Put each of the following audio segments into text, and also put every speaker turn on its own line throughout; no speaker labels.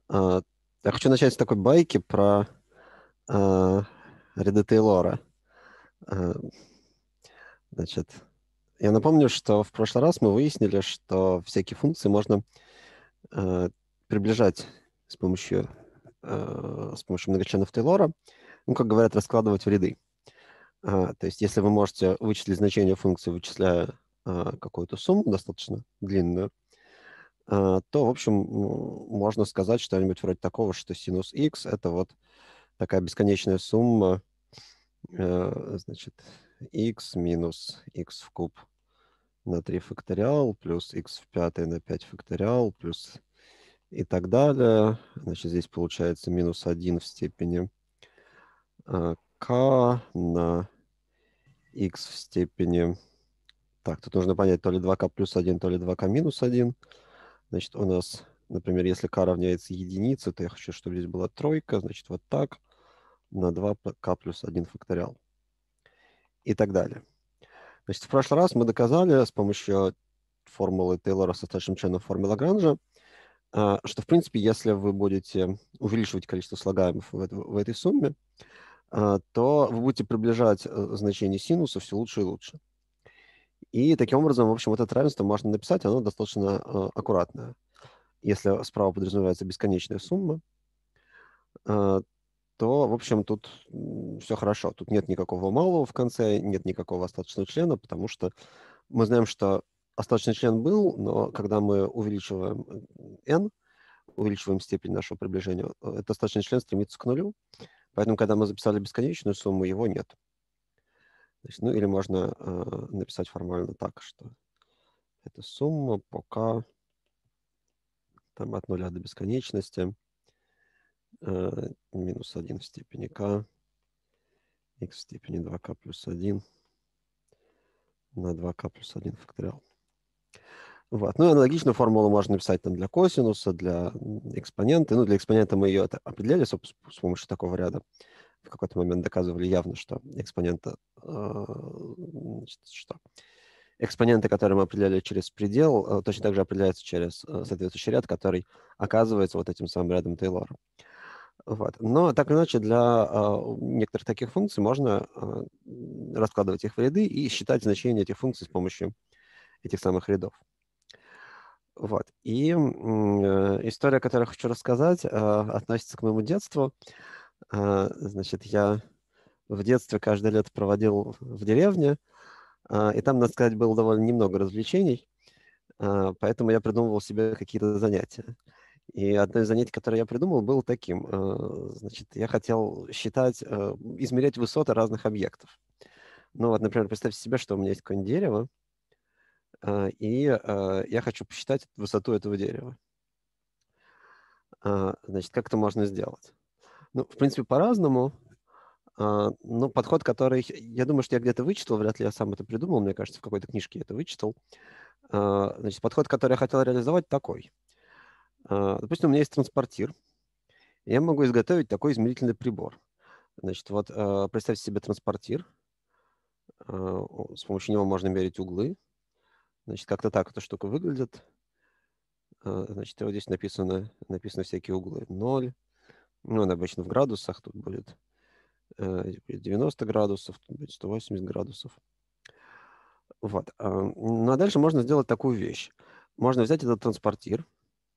А, Я хочу начать с такой байки про а, ряды Тейлора. А, Значит, я напомню, что в прошлый раз мы выяснили, что всякие функции можно а, приближать с помощью многочленов Тейлора, ну, как говорят, раскладывать в ряды. То есть, если вы можете вычислить значение функции, вычисляя какую-то сумму достаточно длинную, то, в общем, можно сказать что-нибудь вроде такого, что синус x — это вот такая бесконечная сумма, значит, x минус x в куб на 3 факториал плюс x в пятый на 5 факториал плюс и так далее. Значит, здесь получается минус 1 в степени k на x в степени... Так, тут нужно понять, то ли 2k плюс 1, то ли 2k минус 1. Значит, у нас, например, если k равняется единице, то я хочу, чтобы здесь была тройка. Значит, вот так на 2k плюс 1 факториал и так далее. Значит, в прошлый раз мы доказали с помощью формулы Тейлора с остаточным членом формы Лагранжа, что, в принципе, если вы будете увеличивать количество слагаемых в этой сумме, то вы будете приближать значение синуса все лучше и лучше. И таким образом, в общем, вот это равенство можно написать, оно достаточно аккуратное. Если справа подразумевается бесконечная сумма, то, в общем, тут все хорошо. Тут нет никакого малого в конце, нет никакого остаточного члена, потому что мы знаем, что остаточный член был, но когда мы увеличиваем n, увеличиваем степень нашего приближения, этот остаточный член стремится к нулю. Поэтому, когда мы записали бесконечную сумму, его нет. Значит, ну или можно написать формально так, что это сумма по k там, от нуля до бесконечности минус 1 в степени k, x в степени 2k плюс 1 на 2k плюс 1 факториал. Вот. Ну и аналогичную формулу можно написать там для косинуса, для экспонента. Ну, для экспонента мы ее определяли с помощью такого ряда. В какой-то момент доказывали явно, что экспонента, значит, что экспоненты, которые мы определяли через предел, точно так же определяются через соответствующий ряд, который оказывается вот этим самым рядом Тейлора. Вот. Но так или иначе для некоторых таких функций можно раскладывать их в ряды и считать значение этих функций с помощью этих самых рядов. Вот. И история, которую я хочу рассказать, относится к моему детству. Значит, я в детстве каждое лето проводил в деревне, и там, надо сказать, было довольно немного развлечений, поэтому я придумывал себе какие-то занятия. И одно из занятий, которое я придумал, было таким. Значит, я хотел считать, измерять высоты разных объектов. Ну вот, например, представьте себе, что у меня есть какое-нибудь дерево, и я хочу посчитать высоту этого дерева. Значит, как это можно сделать? Ну, в принципе, по-разному. Ну, подход, который, я думаю, что я где-то вычитал, вряд ли я сам это придумал, мне кажется, в какой-то книжке я это вычитал. Значит, подход, который я хотел реализовать, такой. Допустим, у меня есть транспортир, и я могу изготовить такой измерительный прибор. Значит, вот представьте себе транспортир, с помощью него можно мерить углы. Значит, как-то так эта штука выглядит. Значит, вот здесь написаны всякие углы. 0, ну, он обычно в градусах, тут будет 90 градусов, тут будет 180 градусов. Вот. Ну, а дальше можно сделать такую вещь. Можно взять этот транспортир,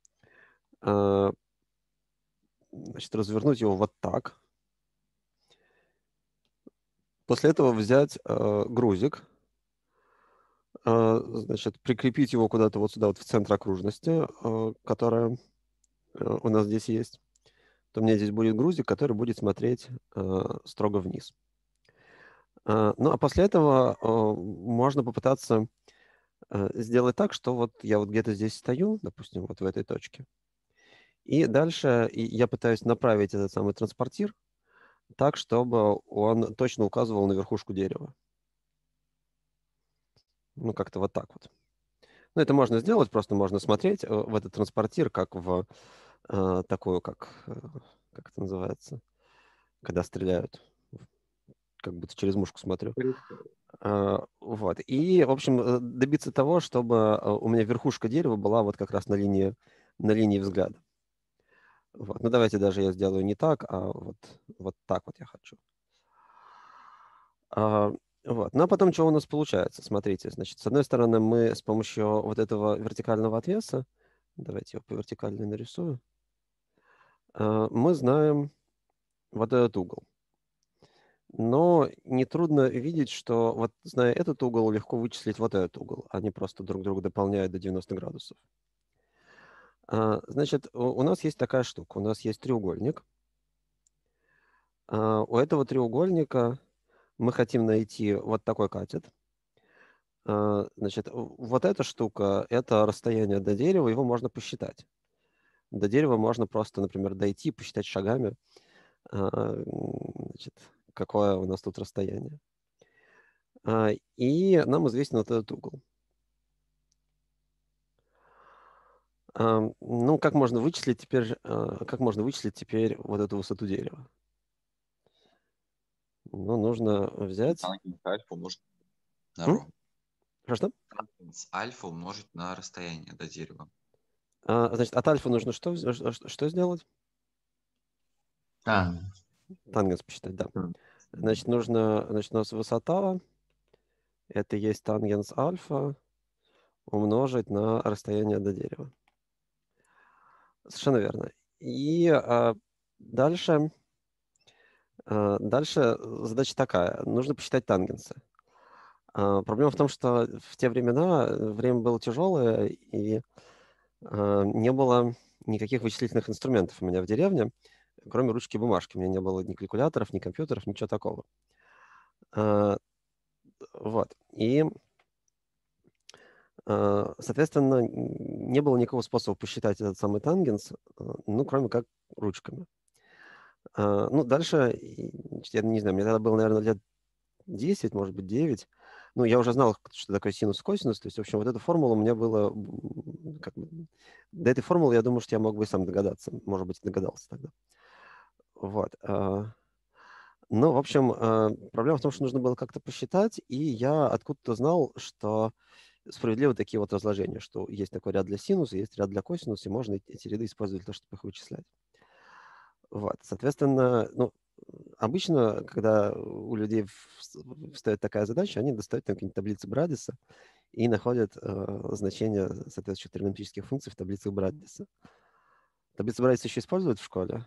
значит, развернуть его вот так. После этого взять грузик, значит, прикрепить его куда-то вот сюда, вот в центр окружности, которая у нас здесь есть. То у меня здесь будет грузик, который будет смотреть строго вниз. Ну, а после этого можно попытаться сделать так, что вот я вот где-то здесь стою, допустим, вот в этой точке, и дальше я пытаюсь направить этот самый транспортир так, чтобы он точно указывал на верхушку дерева. Ну, как-то вот так вот. Ну, это можно сделать, просто можно смотреть в этот транспортир, как в такую, как это называется, когда стреляют, как будто через мушку смотрю. Вот. И, в общем, добиться того, чтобы у меня верхушка дерева была вот как раз на линии взгляда. Вот. Ну, давайте даже я сделаю не так, а вот так вот я хочу. Вот. Ну, а потом что у нас получается? Смотрите, значит, с одной стороны, мы с помощью вот этого вертикального отвеса, давайте его по вертикальной нарисую, мы знаем вот этот угол. Но нетрудно видеть, что вот зная этот угол, легко вычислить вот этот угол. Они просто друг друга дополняют до 90 градусов. Значит, у нас есть такая штука. У нас есть треугольник. У этого треугольника мы хотим найти вот такой катет. Значит, вот эта штука, это расстояние до дерева, его можно посчитать. До дерева можно просто, например, дойти, посчитать шагами, значит, какое у нас тут расстояние. И нам известен вот этот угол. Ну, как можно вычислить теперь вот эту высоту дерева? Ну, нужно взять...
Тангенс альфа умножить на
М?
ρ.
Что?
Тангенс альфа умножить на расстояние до дерева.
Значит, от альфа нужно что сделать? Тангенс посчитать, да. Значит, у нас высота, это есть тангенс альфа, умножить на расстояние до дерева. Совершенно верно. И дальше задача такая. Нужно посчитать тангенсы. Проблема в том, что в те времена время было тяжелое, и не было никаких вычислительных инструментов у меня в деревне, кроме ручки и бумажки. У меня не было ни калькуляторов, ни компьютеров, ничего такого. Вот. И, соответственно, не было никакого способа посчитать этот самый тангенс, ну, кроме как ручками. Ну, дальше, значит, я не знаю, мне тогда было, наверное, лет 10, может быть, 9. Ну, я уже знал, что такое синус, косинус. То есть, в общем, вот эта формула у меня была... Как бы, до этой формулы, я думаю, что я мог бы и сам догадаться. Может быть, догадался тогда. Вот. Ну, в общем, проблема в том, что нужно было как-то посчитать, и я откуда-то знал, что справедливы такие вот разложения, что есть такой ряд для синуса, есть ряд для косинуса, и можно эти ряды использовать для того, чтобы их вычислять. Вот. Соответственно, ну, обычно, когда у людей встает такая задача, они достают там какие-нибудь таблицы Брадиса и находят значения соответствующих тригонометрических функций в таблицах Брадиса. Таблицы Брадиса еще используют в школе?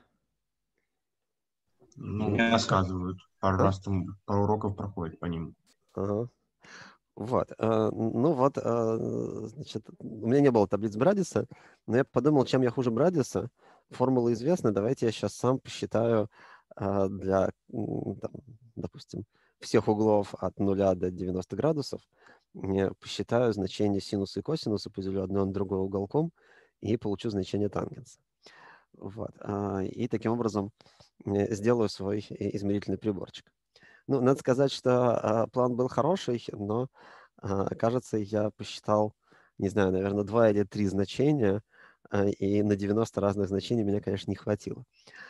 Ну, мне рассказывают.
А?
Пару уроков проходит по ним.
Ага. Вот. Ну вот, значит, у меня не было таблиц Брадиса, но я подумал, чем я хуже Брадиса. Формула известна, давайте я сейчас сам посчитаю для, там, допустим, всех углов от 0 до 90 градусов, я посчитаю значение синуса и косинуса, поделю одно на другое уголком и получу значение тангенса. Вот. И таким образом сделаю свой измерительный приборчик. Ну, надо сказать, что план был хороший, но, кажется, я посчитал, не знаю, наверное, 2 или 3 значения, и на 90 разных значений меня, конечно, не хватило.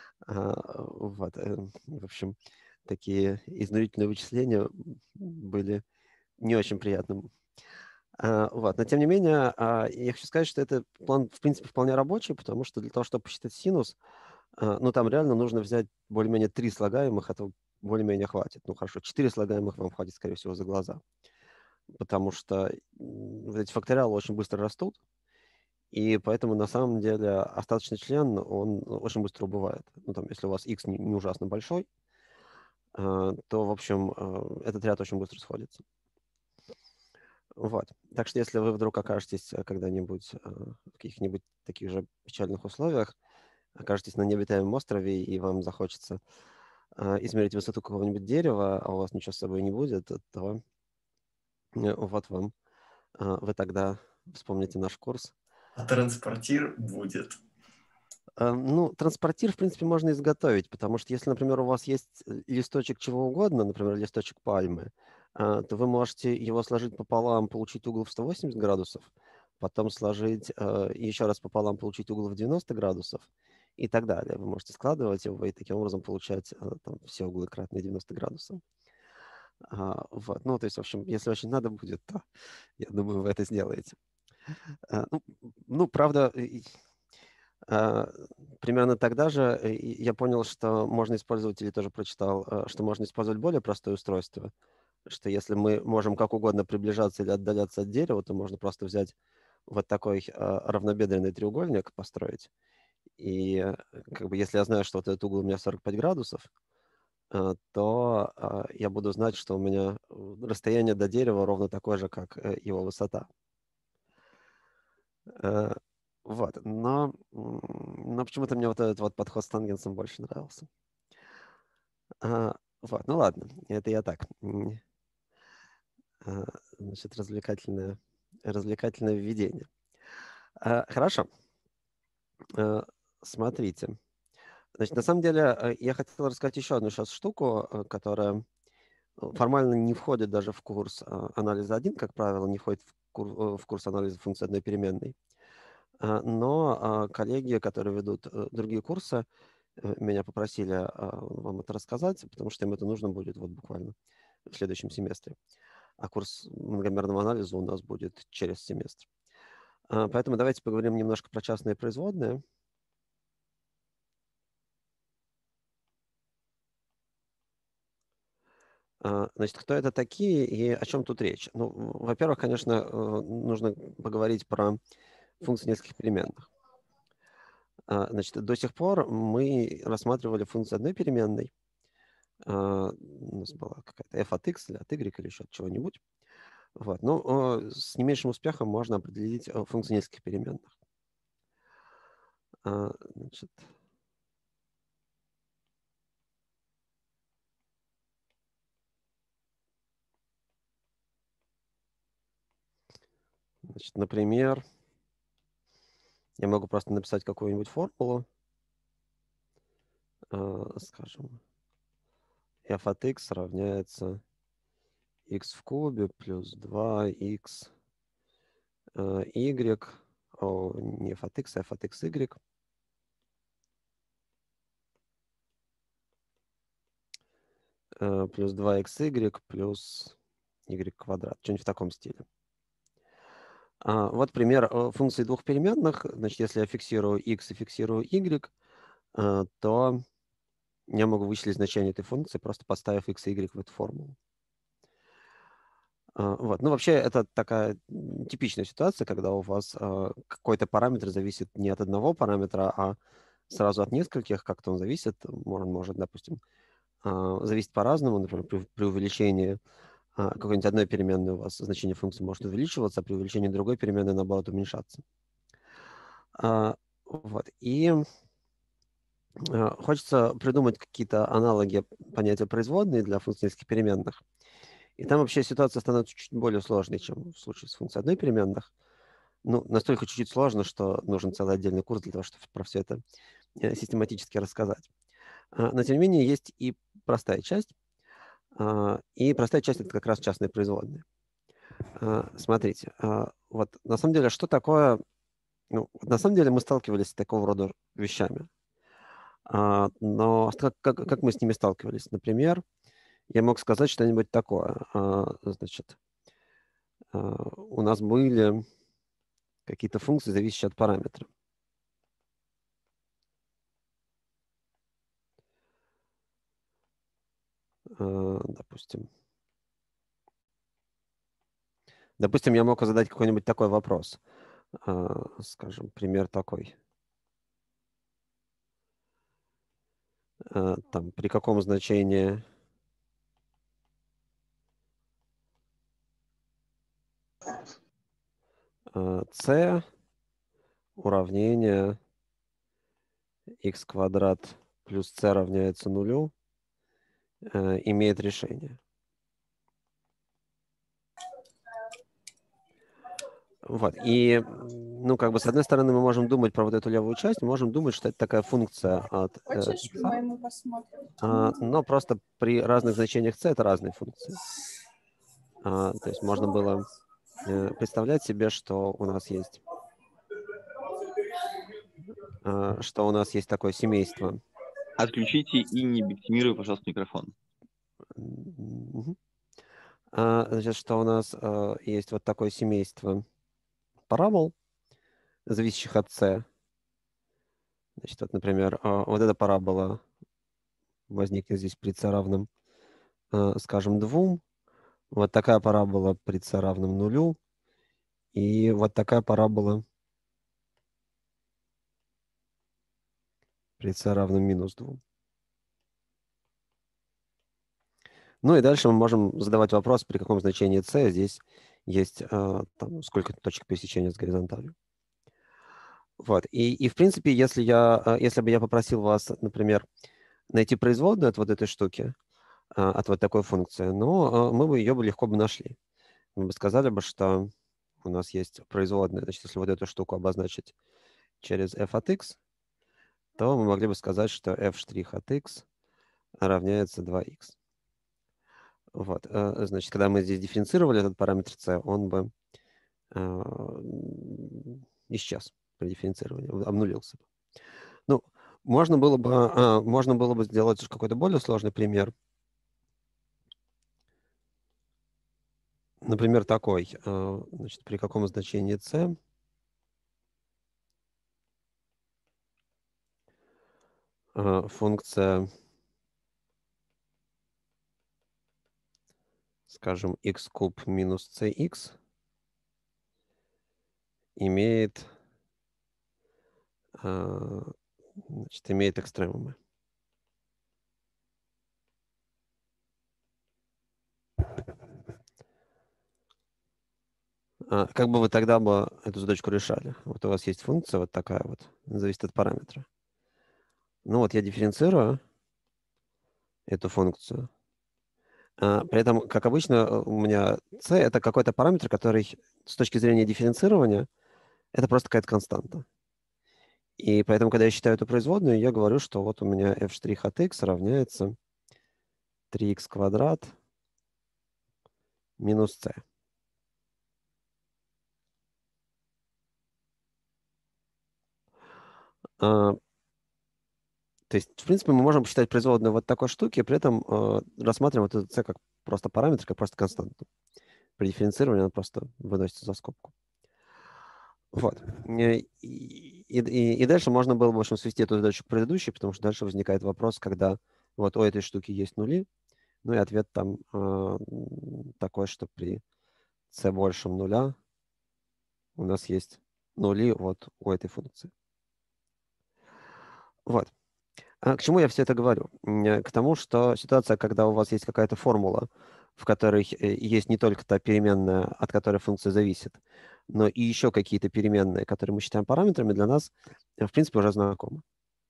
Вот, в общем, такие изнурительные вычисления были не очень приятным. Вот, но тем не менее, я хочу сказать, что этот план, в принципе, вполне рабочий, потому что для того, чтобы посчитать синус, ну, там реально нужно взять более-менее 3 слагаемых, этого более-менее хватит. Ну, хорошо, 4 слагаемых вам хватит, скорее всего, за глаза. Потому что вот эти факториалы очень быстро растут, и поэтому, на самом деле, остаточный член, он очень быстро убывает. Ну, там, если у вас x не ужасно большой, то, в общем, этот ряд очень быстро сходится. Вот. Так что, если вы вдруг окажетесь когда-нибудь в каких-нибудь таких же печальных условиях, окажетесь на необитаемом острове, и вам захочется измерить высоту какого-нибудь дерева, а у вас ничего с собой не будет, то вот вам, вы тогда вспомните наш курс.
А транспортир будет.
Ну, транспортир, в принципе, можно изготовить, потому что если, например, у вас есть листочек чего угодно, например, листочек пальмы, то вы можете его сложить пополам, получить угол в 180 градусов, потом сложить еще раз пополам, получить угол в 90 градусов и так далее. Вы можете складывать его и таким образом получать там, все углы кратные 90 градусов. Вот. Ну, то есть, в общем, если очень надо будет, то, я думаю, вы это сделаете. Ну, правда, Примерно тогда же я понял, что можно использовать, или тоже прочитал, что можно использовать более простое устройство, что если мы можем как угодно приближаться или отдаляться от дерева, то можно просто взять вот такой равнобедренный треугольник, построить. И как бы если я знаю, что вот этот угол у меня 45 градусов, то я буду знать, что у меня расстояние до дерева ровно такое же, как его высота. Вот, но почему-то мне вот этот вот подход с тангенсом больше нравился. Вот, ну ладно, это я так. Значит, развлекательное введение. Хорошо. Смотрите. Значит, на самом деле, я хотел рассказать еще одну сейчас штуку, которая формально не входит даже в курс анализа 1, как правило, не входит в курс анализа функции одной переменной. Но коллеги, которые ведут другие курсы, меня попросили вам это рассказать, потому что им это нужно будет вот буквально в следующем семестре. А курс многомерного анализа у нас будет через семестр. Поэтому давайте поговорим немножко про частные производные. Значит, кто это такие и о чем тут речь? Ну, во-первых, конечно, нужно поговорить про функции нескольких переменных. Значит, до сих пор мы рассматривали функцию одной переменной. У нас была какая-то f от x или от y или еще от чего-нибудь. Вот. Но с не меньшим успехом можно определить функции нескольких переменных. Значит, например, я могу просто написать какую-нибудь формулу, скажем, f от x равняется x в кубе плюс 2x y, не f от x, а f от xy, плюс 2xy плюс y квадрат, что-нибудь в таком стиле. Вот пример функции двух переменных. Значит, если я фиксирую x и фиксирую y, то я могу вычислить значение этой функции, просто поставив x и y в эту формулу. Вот. Ну, вообще, это такая типичная ситуация, когда у вас какой-то параметр зависит не от одного параметра, а сразу от нескольких, как-то он зависит. Он может, допустим, зависеть по-разному. Например, при увеличении какой-нибудь одной переменной у вас значение функции может увеличиваться, а при увеличении другой переменной, наоборот, уменьшаться. Вот. И хочется придумать какие-то аналоги понятия производные для функций нескольких переменных. И там вообще ситуация становится чуть более сложной, чем в случае с функцией одной переменных. Ну, настолько чуть-чуть сложно, что нужен целый отдельный курс для того, чтобы про все это систематически рассказать. Но, тем не менее, есть и простая часть. И простая часть – это как раз частные производные. Смотрите, вот на самом деле, что такое... Ну, на самом деле мы сталкивались с такого рода вещами. Но как мы с ними сталкивались? Например, я мог сказать что-нибудь такое. Значит, у нас были какие-то функции, зависящие от параметра. Допустим, я мог задать какой-нибудь такой вопрос. Скажем, пример такой. Там, при каком значении c уравнение x квадрат плюс c равняется нулю имеет решение. Вот. И, ну, как бы, с одной стороны, мы можем думать про вот эту левую часть, мы можем думать, что это такая функция от
Хочешь,
x,
мы посмотрим?
но просто при разных значениях c это разные функции. То есть можно было представлять себе, что у нас есть такое семейство.
Отключите и не биксимируй, пожалуйста, микрофон.
Значит, что у нас есть вот такое семейство парабол, зависящих от c. Значит, вот, например, вот эта парабола возникнет здесь при c равном, скажем, 2. Вот такая парабола при c равном 0. И вот такая парабола при c равном минус 2. Ну и дальше мы можем задавать вопрос, при каком значении c здесь есть там, сколько точек пересечения с горизонталью. Вот. И в принципе, если бы я попросил вас, например, найти производную от вот этой штуки, от вот такой функции, но мы бы ее легко бы нашли. Мы бы сказали бы, что у нас есть производная, значит, если вот эту штуку обозначить через f от x, то мы могли бы сказать, что f' от x равняется 2x. Вот. Значит, когда мы здесь дифференцировали этот параметр c, он бы исчез при дифференцировании, обнулился бы. Ну, можно было бы сделать какой-то более сложный пример. Например, такой. Значит, при каком значении c функция, скажем, x куб минус cx имеет экстремумы. Как бы вы тогда бы эту задачку решали? Вот у вас есть функция вот такая вот, зависит от параметра. Ну вот я дифференцирую эту функцию. При этом, как обычно, у меня c — это какой-то параметр, который с точки зрения дифференцирования это просто какая-то константа. И поэтому, когда я считаю эту производную, я говорю, что вот у меня f' от x равняется 3x квадрат минус c. То есть, в принципе, мы можем посчитать производную вот такой штуки, при этом рассматриваем вот этот c как просто параметр, как просто константу. При дифференцировании она просто выносится за скобку. Вот. И дальше можно было бы, в общем, свести эту задачу к предыдущей, потому что дальше возникает вопрос, когда вот у этой штуки есть нули, ну и ответ там такой, что при c большем нуля у нас есть нули вот у этой функции. Вот. К чему я все это говорю? К тому, что ситуация, когда у вас есть какая-то формула, в которой есть не только та переменная, от которой функция зависит, но и еще какие-то переменные, которые мы считаем параметрами, для нас, в принципе, уже знакомы.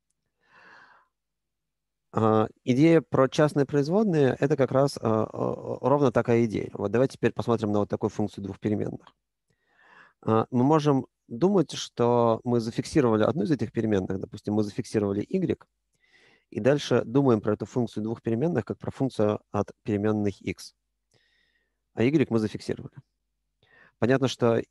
Идея про частные производные — это как раз ровно такая идея. Вот давайте теперь посмотрим на вот такую функцию двух переменных. Мы можем думать, что мы зафиксировали одну из этих переменных, допустим, мы зафиксировали y, и дальше думаем про эту функцию двух переменных как про функцию от переменных x. А y мы зафиксировали. Понятно, что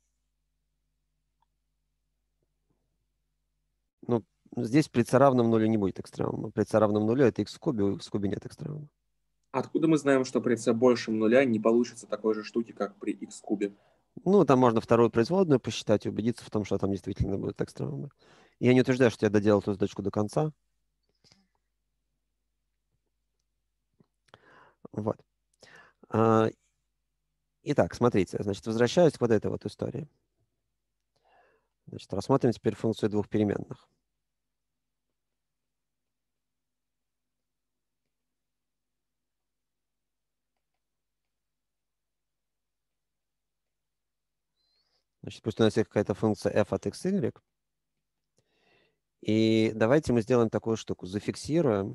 здесь при c равном нулю не будет экстремума. При c равном нулю это x в кубе, у x в кубе нет экстремума.
Откуда мы знаем, что при c большем нуля не получится такой же штуки, как при x в кубе?
Ну, там можно вторую производную посчитать и убедиться в том, что там действительно будут экстремумы. Я не утверждаю, что я доделал эту задачку до конца. Вот. Итак, смотрите, значит, возвращаясь к вот этой вот истории. Значит, рассмотрим теперь функцию двух переменных. Значит, пусть у нас есть какая-то функция f от x, y. И давайте мы сделаем такую штуку. Зафиксируем,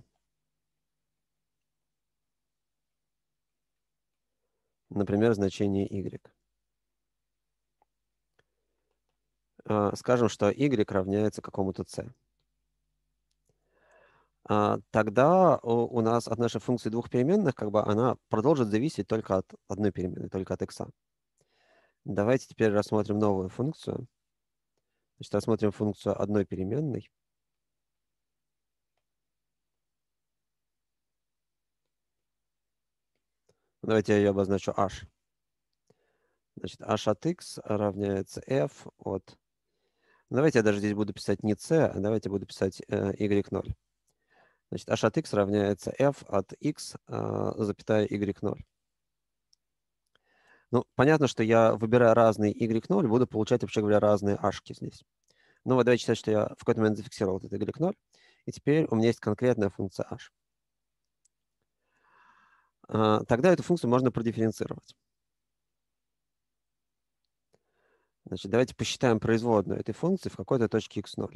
например, значение y. Скажем, что y равняется какому-то c. Тогда у нас от нашей функции двух переменных как бы она продолжит зависеть только от одной переменной, только от x. Давайте теперь рассмотрим новую функцию. Значит, рассмотрим функцию одной переменной. Давайте я ее обозначу h. Значит, h от x равняется f от Давайте я даже здесь буду писать не c, а давайте буду писать y0. Значит, h от x равняется f от x, запятая y0. Ну, понятно, что я, выбирая разный y0, буду получать, вообще говоря, разные h-ки здесь. Ну, вот давайте считать, что я в какой-то момент зафиксировал этот y0, и теперь у меня есть конкретная функция h. Тогда эту функцию можно продифференцировать. Значит, давайте посчитаем производную этой функции в какой-то точке x0.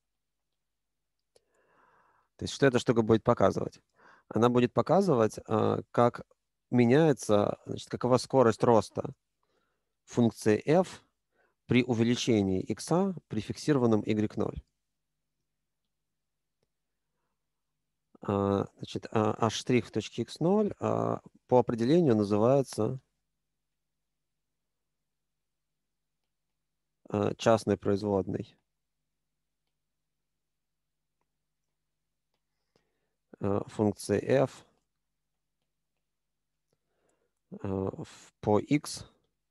То есть что эта штука будет показывать? Она будет показывать, как меняется, значит, какова скорость роста функции f при увеличении x при фиксированном y0. Значит, h' в точке x0 по определению называется частной производной функции f по x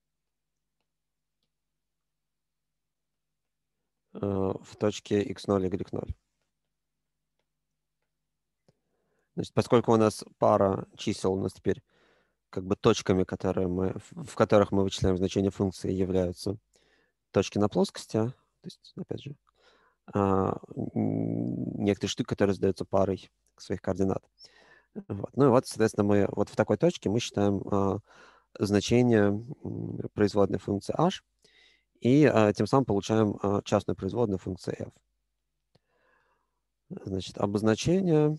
в точке x0, y0. Значит, поскольку у нас пара чисел у нас теперь как бы точками, в которых мы вычисляем значение функции, являются точки на плоскости, то есть, опять же, некоторые штуки, которые задаются парой своих координат. Вот. Ну и вот, соответственно, мы вот в такой точке мы считаем значение производной функции h, и тем самым получаем частную производную функции f. Значит, обозначение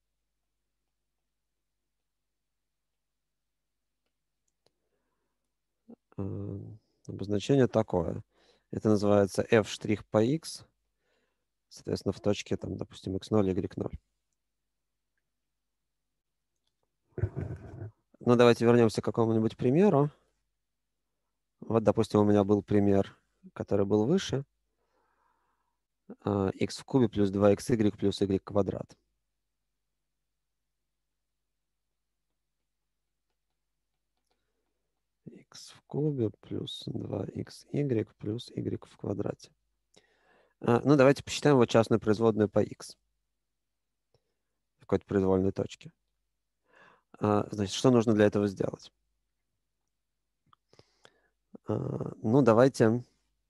такое. Это называется f' по x, соответственно, в точке, там, допустим, x0, y0. Ну, давайте вернемся к какому-нибудь примеру. Вот, допустим, у меня был пример, который был выше. X в кубе плюс 2xy плюс y квадрат. X в кубе плюс 2xy плюс y в квадрате. Ну, давайте посчитаем вот частную производную по x в какой-то произвольной точке. Значит, что нужно для этого сделать? Ну, давайте...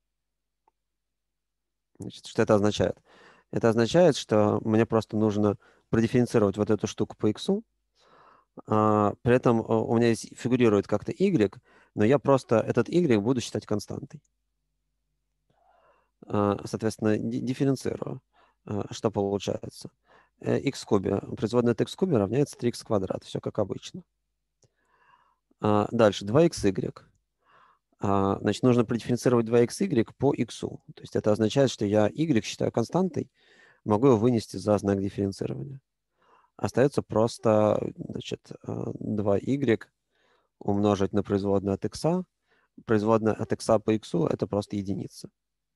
Значит, что это означает? Это означает, что мне просто нужно продифференцировать вот эту штуку по x. При этом у меня здесь фигурирует как-то y, но я просто этот y буду считать константой. Соответственно, дифференцирую. Что получается? X в кубе. Производная от x в кубе равняется 3x квадрат. Все как обычно. Дальше 2xy. Значит, нужно продифференцировать 2xy по x. То есть это означает, что я y считаю константой, могу его вынести за знак дифференцирования. Остается просто, значит, 2y умножить на производную от x. Производная от x по x это просто единица.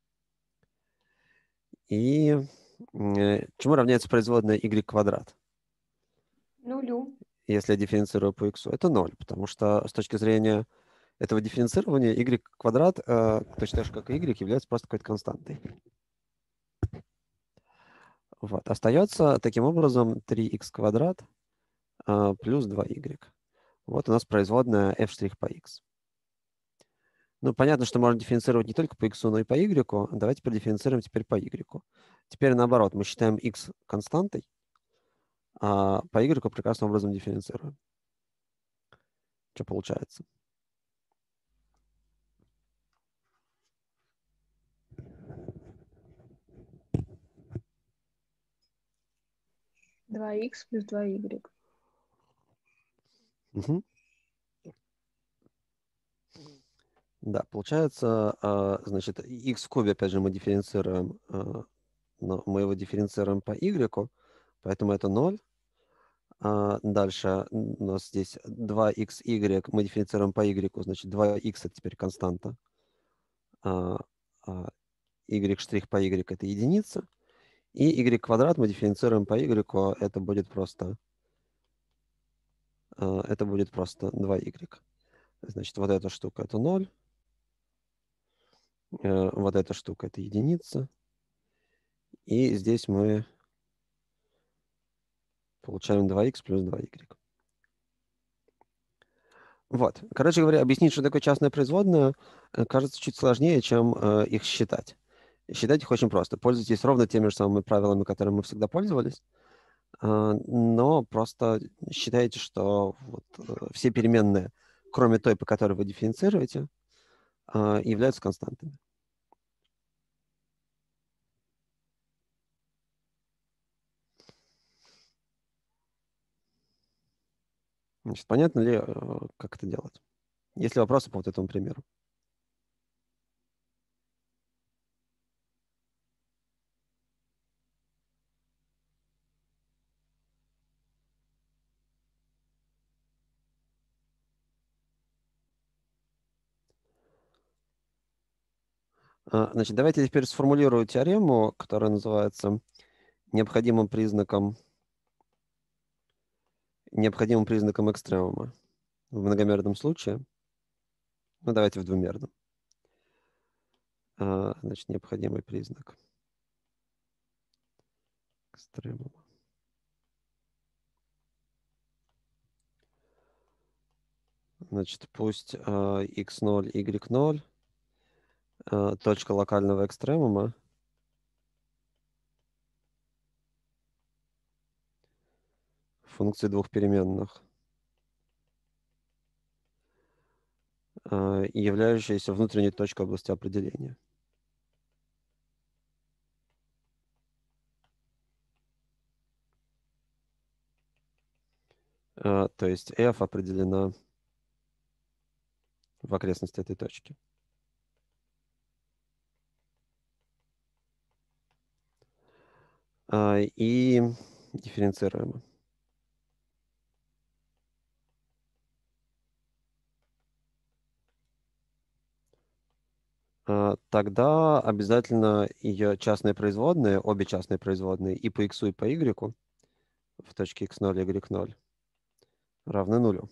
И чему равняется производная y квадрат?
Нулю.
Если я дифференцирую по x, это 0, потому что с точки зрения этого дифференцирования y квадрат, точно так же, как и y, является просто какой-то константой. Вот. Остается таким образом 3x квадрат плюс 2y. Вот у нас производная f' по x. Ну, понятно, что можно дифференцировать не только по x, но и по y. Давайте продифференцируем теперь по y. Теперь наоборот, мы считаем x константой, а по y прекрасным образом дифференцируем. Что получается?
Два х плюс 2y.
Угу. Да, получается, значит, x в кубе, опять же, мы дифференцируем, но мы его дифференцируем по y, поэтому это 0. Дальше у нас здесь 2xy, мы дифференцируем по y, значит, 2x это теперь константа. Y' по y это единица. И y квадрат мы дифференцируем по y, это будет просто 2y. Значит, вот эта штука это 0. Вот эта штука — это единица. И здесь мы получаем 2х плюс 2y. Вот. Короче говоря, объяснить, что такое частная производная, кажется чуть сложнее, чем их считать. Считать их очень просто. Пользуйтесь ровно теми же самыми правилами, которыми мы всегда пользовались, но просто считайте, что вот, все переменные, кроме той, по которой вы дифференцируете, являются константами. Значит, понятно ли, как это делать? Есть ли вопросы по вот этому примеру? Значит, давайте теперь сформулирую теорему, которая называется необходимым признаком экстремума в многомерном случае. Ну, давайте в двумерном. Значит, необходимый признак экстремума. Значит, пусть x0, y0 точка локального экстремума функции двух переменных, являющаяся внутренней точкой области определения. То есть f определена в окрестности этой точки. И дифференцируемо. Тогда обязательно ее частные производные, обе частные производные и по x, и по y в точке x0 и y0 равны нулю.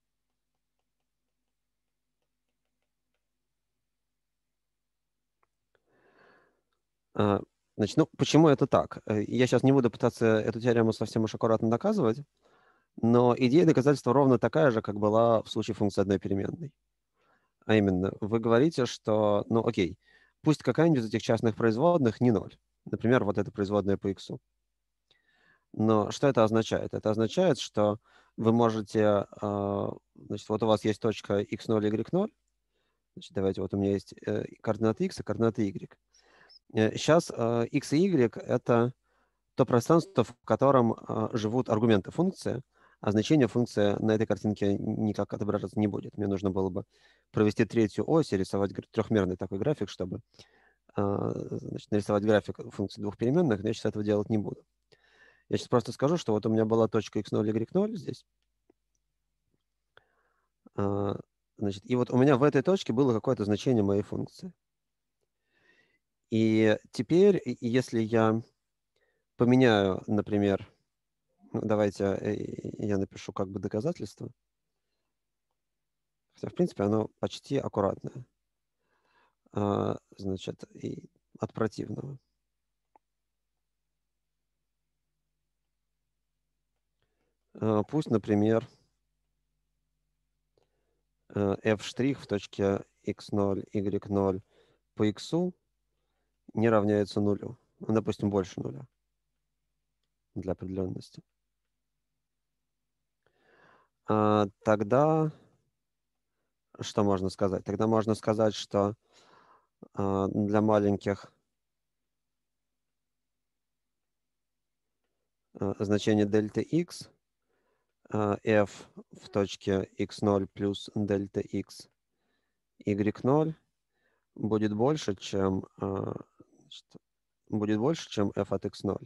Значит, ну, почему это так? Я сейчас не буду пытаться эту теорему совсем уж аккуратно доказывать, но идея доказательства ровно такая же, как была в случае функции одной переменной. А именно, вы говорите, что, ну окей, пусть какая-нибудь из этих частных производных не 0. Например, вот эта производная по x. Но что это означает? Это означает, что вы можете, значит, вот у вас есть точка x0, y0. Значит, давайте, вот у меня есть координаты x и координаты y. Сейчас x и y — это то пространство, в котором живут аргументы функции, а значение функции на этой картинке никак отображаться не будет. Мне нужно было бы провести третью ось и рисовать трехмерный такой график, чтобы значит, нарисовать график функции двух переменных, но я сейчас этого делать не буду. Я сейчас просто скажу, что вот у меня была точка x0, y0 здесь. Значит, и вот у меня в этой точке было какое-то значение моей функции. И теперь, если я поменяю, например, давайте я напишу как бы доказательство. Хотя, в принципе, оно почти аккуратное. Значит, и от противного. Пусть, например, f' в точке x0, y0 по x не равняется нулю. Ну, допустим, больше нуля для определенности. Тогда что можно сказать? Тогда можно сказать, что для маленьких значений дельта x f в точке x0 плюс дельта x y0 будет больше, чем f от x0.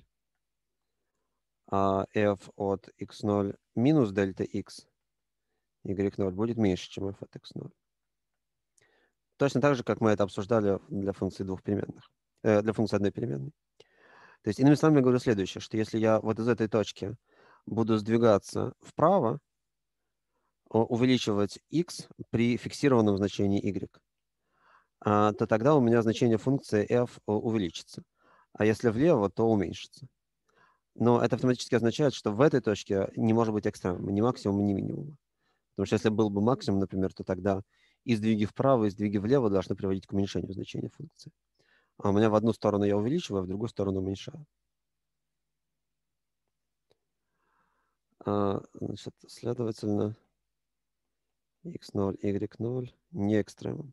А f от x0 минус дельта x y0 будет меньше, чем f от x0. Точно так же, как мы это обсуждали для функции двух переменных, для функции одной переменной. То есть, иными словами, я говорю следующее, что если я вот из этой точки буду сдвигаться вправо, увеличивать x при фиксированном значении y, то тогда у меня значение функции f увеличится. А если влево, то уменьшится. Но это автоматически означает, что в этой точке не может быть экстремума, ни максимума, ни минимума. Потому что если был бы максимум, например, то тогда и сдвиги вправо, и сдвиги влево должны приводить к уменьшению значения функции. А у меня в одну сторону я увеличиваю, а в другую сторону уменьшаю. Значит, следовательно, x0, y0 не экстремум.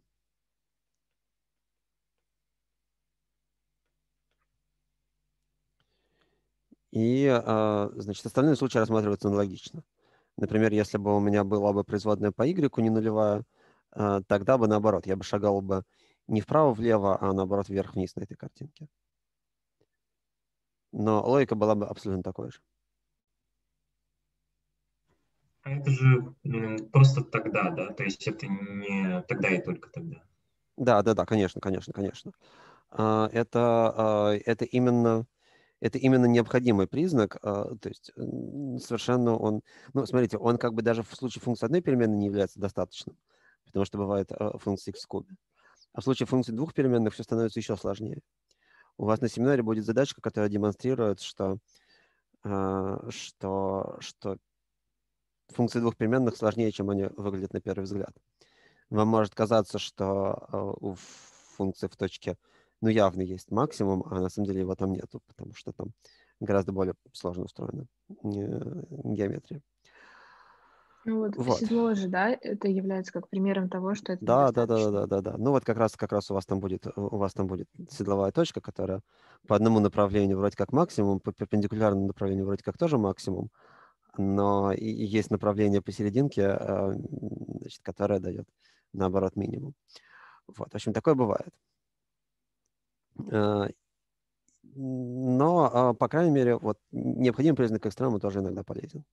И, значит, остальные случаи рассматриваются аналогично. Например, если бы у меня была бы производная по y не нулевая, тогда бы наоборот, я бы шагал бы не вправо-влево, а наоборот вверх-вниз на этой картинке. Но логика была бы абсолютно такой же.
А это же просто тогда, да? То есть это не тогда и только тогда.
Да, конечно. Это именно необходимый признак, то есть совершенно он, ну, смотрите, он как бы даже в случае функции одной переменной не является достаточным, потому что бывает функция x в кубе. А в случае функции двух переменных все становится еще сложнее. У вас на семинаре будет задачка, которая демонстрирует, что функции двух переменных сложнее, чем они выглядят на первый взгляд. Вам может казаться, что у функции в точке явно есть максимум, а на самом деле его там нету, потому что там гораздо более сложно устроена геометрия.
Ну вот
Вот.
седьмое же, да, это является как примером того, что это
Да.
недостаточно.
Ну вот как раз у вас там будет седловая точка, которая по одному направлению вроде как максимум, по перпендикулярному направлению вроде как тоже максимум, но и есть направление посерединке, значит, которое дает наоборот минимум. Вот, в общем, такое бывает. Но, по крайней мере, вот необходимый признак экстремума тоже иногда полезен.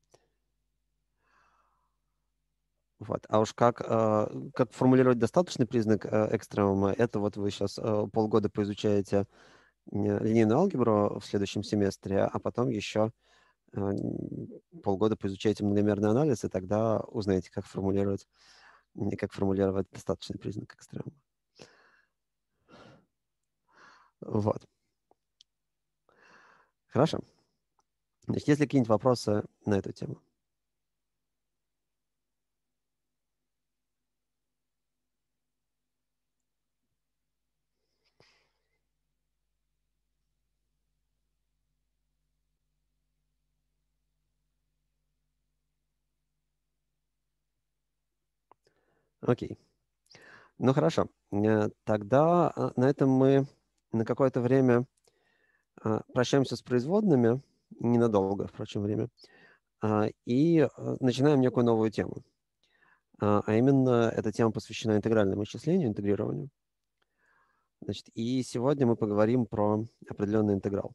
Вот. А уж как формулировать достаточный признак экстремума, это вот вы сейчас полгода поизучаете линейную алгебру в следующем семестре, а потом еще полгода поизучаете многомерный анализ, и тогда узнаете, как формулировать достаточный признак экстремума. Вот. Хорошо. Значит, есть ли какие-нибудь вопросы на эту тему? Окей. Ну, хорошо. Тогда на этом мы на какое-то время прощаемся с производными, ненадолго, впрочем, время, и начинаем некую новую тему. А именно, эта тема посвящена интегральному исчислению, интегрированию. Значит, и сегодня мы поговорим про определенный интеграл.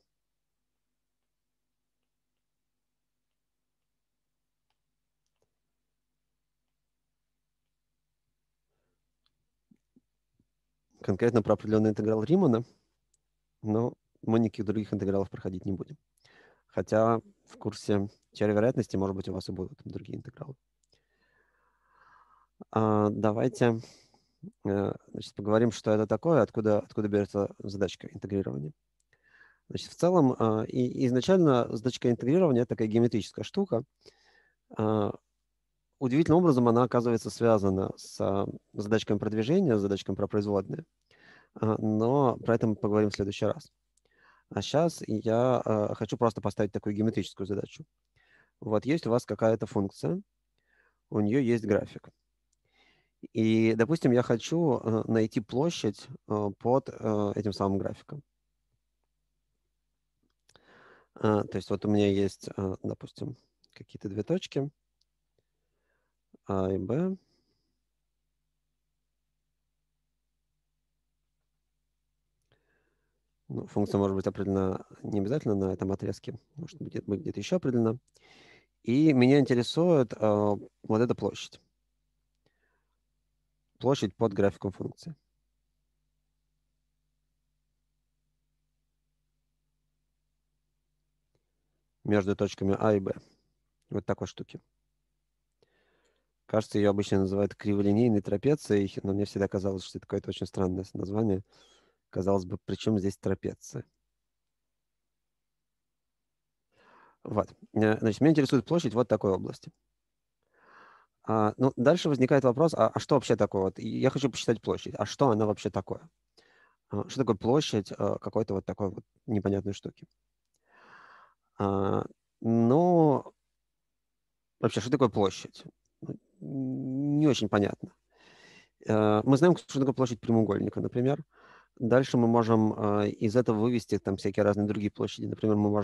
Конкретно про определенный интеграл Римана, но мы никаких других интегралов проходить не будем. Хотя в курсе теории вероятности, может быть, у вас и будут другие интегралы. Давайте значит, поговорим, что это такое, откуда берется задачка интегрирования. Значит, в целом, изначально задачка интегрирования – это такая геометрическая штука. Удивительным образом она оказывается связана с задачками продвижения, с задачками про производные. Но про это мы поговорим в следующий раз. А сейчас я хочу просто поставить такую геометрическую задачу. Вот есть у вас какая-то функция, у нее есть график. И, допустим, я хочу найти площадь под этим самым графиком. То есть вот у меня есть, допустим, какие-то две точки, А и Б. Ну, функция может быть определена не обязательно на этом отрезке, может быть где-то еще определена. И меня интересует вот эта площадь. Площадь под графиком функции. Между точками А и Б. Вот такой штуки. Кажется, ее обычно называют криволинейной трапецией, но мне всегда казалось, что это какое-то очень странное название. Казалось бы, при чем здесь трапеция? Вот. Значит, меня интересует площадь вот такой области. Ну, дальше возникает вопрос, а что вообще такое? Вот я хочу посчитать площадь. А что она вообще такое? Что такое площадь какой-то вот такой вот непонятной штуки? Ну, вообще, что такое площадь? Не очень понятно. Мы знаем, что такое площадь прямоугольника, например. Дальше мы можем из этого вывести там всякие разные другие площади. Например, мы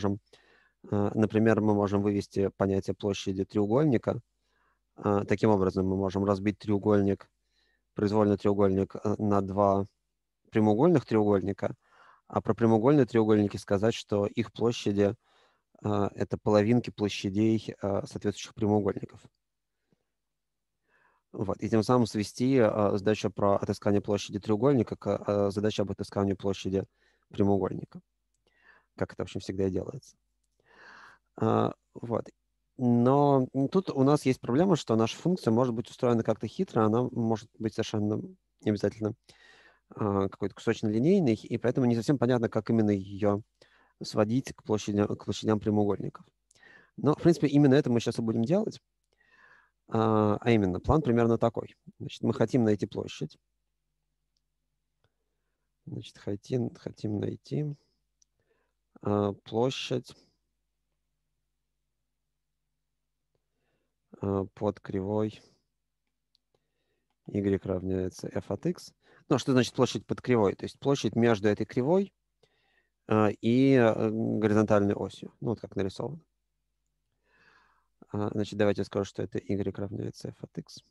можем вывести понятие площади треугольника. Таким образом, мы можем разбить произвольный треугольник на два прямоугольных треугольника, а про прямоугольные треугольники сказать, что их площади это половинки площадей соответствующих прямоугольников. Вот. И тем самым свести задачу про отыскание площади треугольника к задаче об отыскании площади прямоугольника. Как это, в общем, всегда и делается. Вот. Но тут у нас есть проблема, что наша функция может быть устроена как-то хитро, она может быть совершенно не обязательно какой-то кусочно-линейной, и поэтому не совсем понятно, как именно ее сводить к площадям прямоугольников. Но, в принципе, именно это мы сейчас и будем делать. А именно, план примерно такой. Значит, мы хотим найти площадь. Значит, хотим найти площадь под кривой y равняется f от x. Ну, что значит площадь под кривой? То есть площадь между этой кривой и горизонтальной осью. Ну, вот как нарисовано. Значит, давайте я скажу, что это y равняется f от x.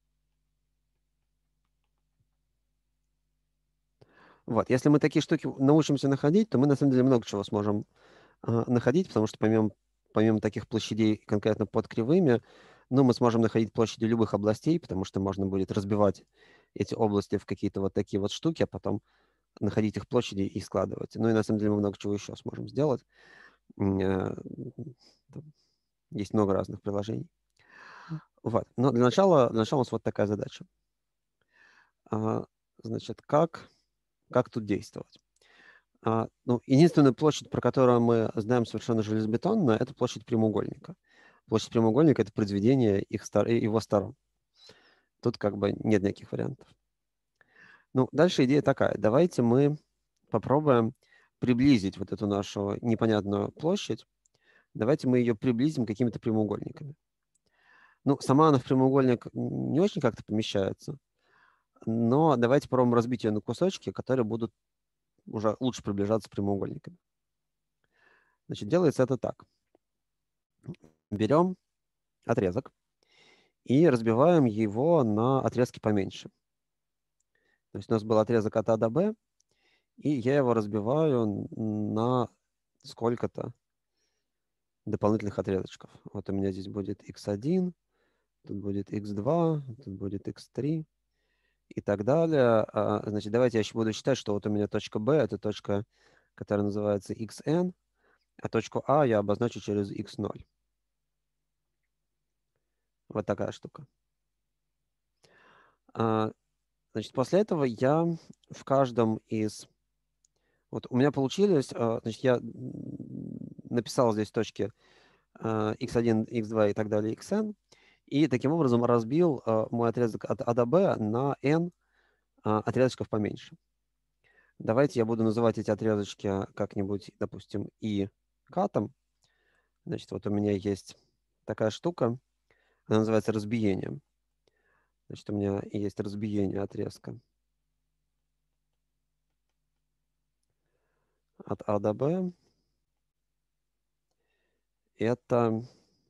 Вот. Если мы такие штуки научимся находить, то мы на самом деле много чего сможем находить, потому что помимо таких площадей конкретно под кривыми, ну, мы сможем находить площади любых областей, потому что можно будет разбивать эти области в какие-то вот такие вот штуки, а потом находить их площади и складывать. Ну и на самом деле мы много чего еще сможем сделать. Есть много разных приложений. Вот. Но для начала у нас вот такая задача. Значит, как тут действовать? Ну, единственная площадь, про которую мы знаем совершенно железобетонно, это площадь прямоугольника. Площадь прямоугольника – это произведение его сторон. Тут как бы нет никаких вариантов. Ну, дальше идея такая. Давайте мы попробуем приблизить вот эту нашу непонятную площадь. Давайте мы ее приблизим какими-то прямоугольниками. Ну, сама она в прямоугольник не очень как-то помещается, но давайте попробуем разбить ее на кусочки, которые будут уже лучше приближаться к прямоугольникам. Значит, делается это так. Берем отрезок и разбиваем его на отрезки поменьше. То есть у нас был отрезок от А до Б, и я его разбиваю на сколько-то дополнительных отрезочков. Вот у меня здесь будет x1, тут будет x2, тут будет x3 и так далее. Значит, давайте я еще буду считать, что вот у меня точка B – это точка, которая называется xn, а точку А я обозначу через x0. Вот такая штука. Значит, после этого я в каждом из... Вот у меня получилось... Значит, я написал здесь точки x1, x2 и так далее, xn, и таким образом разбил мой отрезок от А до Б на n отрезочков поменьше. Давайте я буду называть эти отрезочки как-нибудь, допустим, и катом. Значит, вот у меня есть такая штука, она называется разбиением. Значит, у меня есть разбиение отрезка от А до Б. Это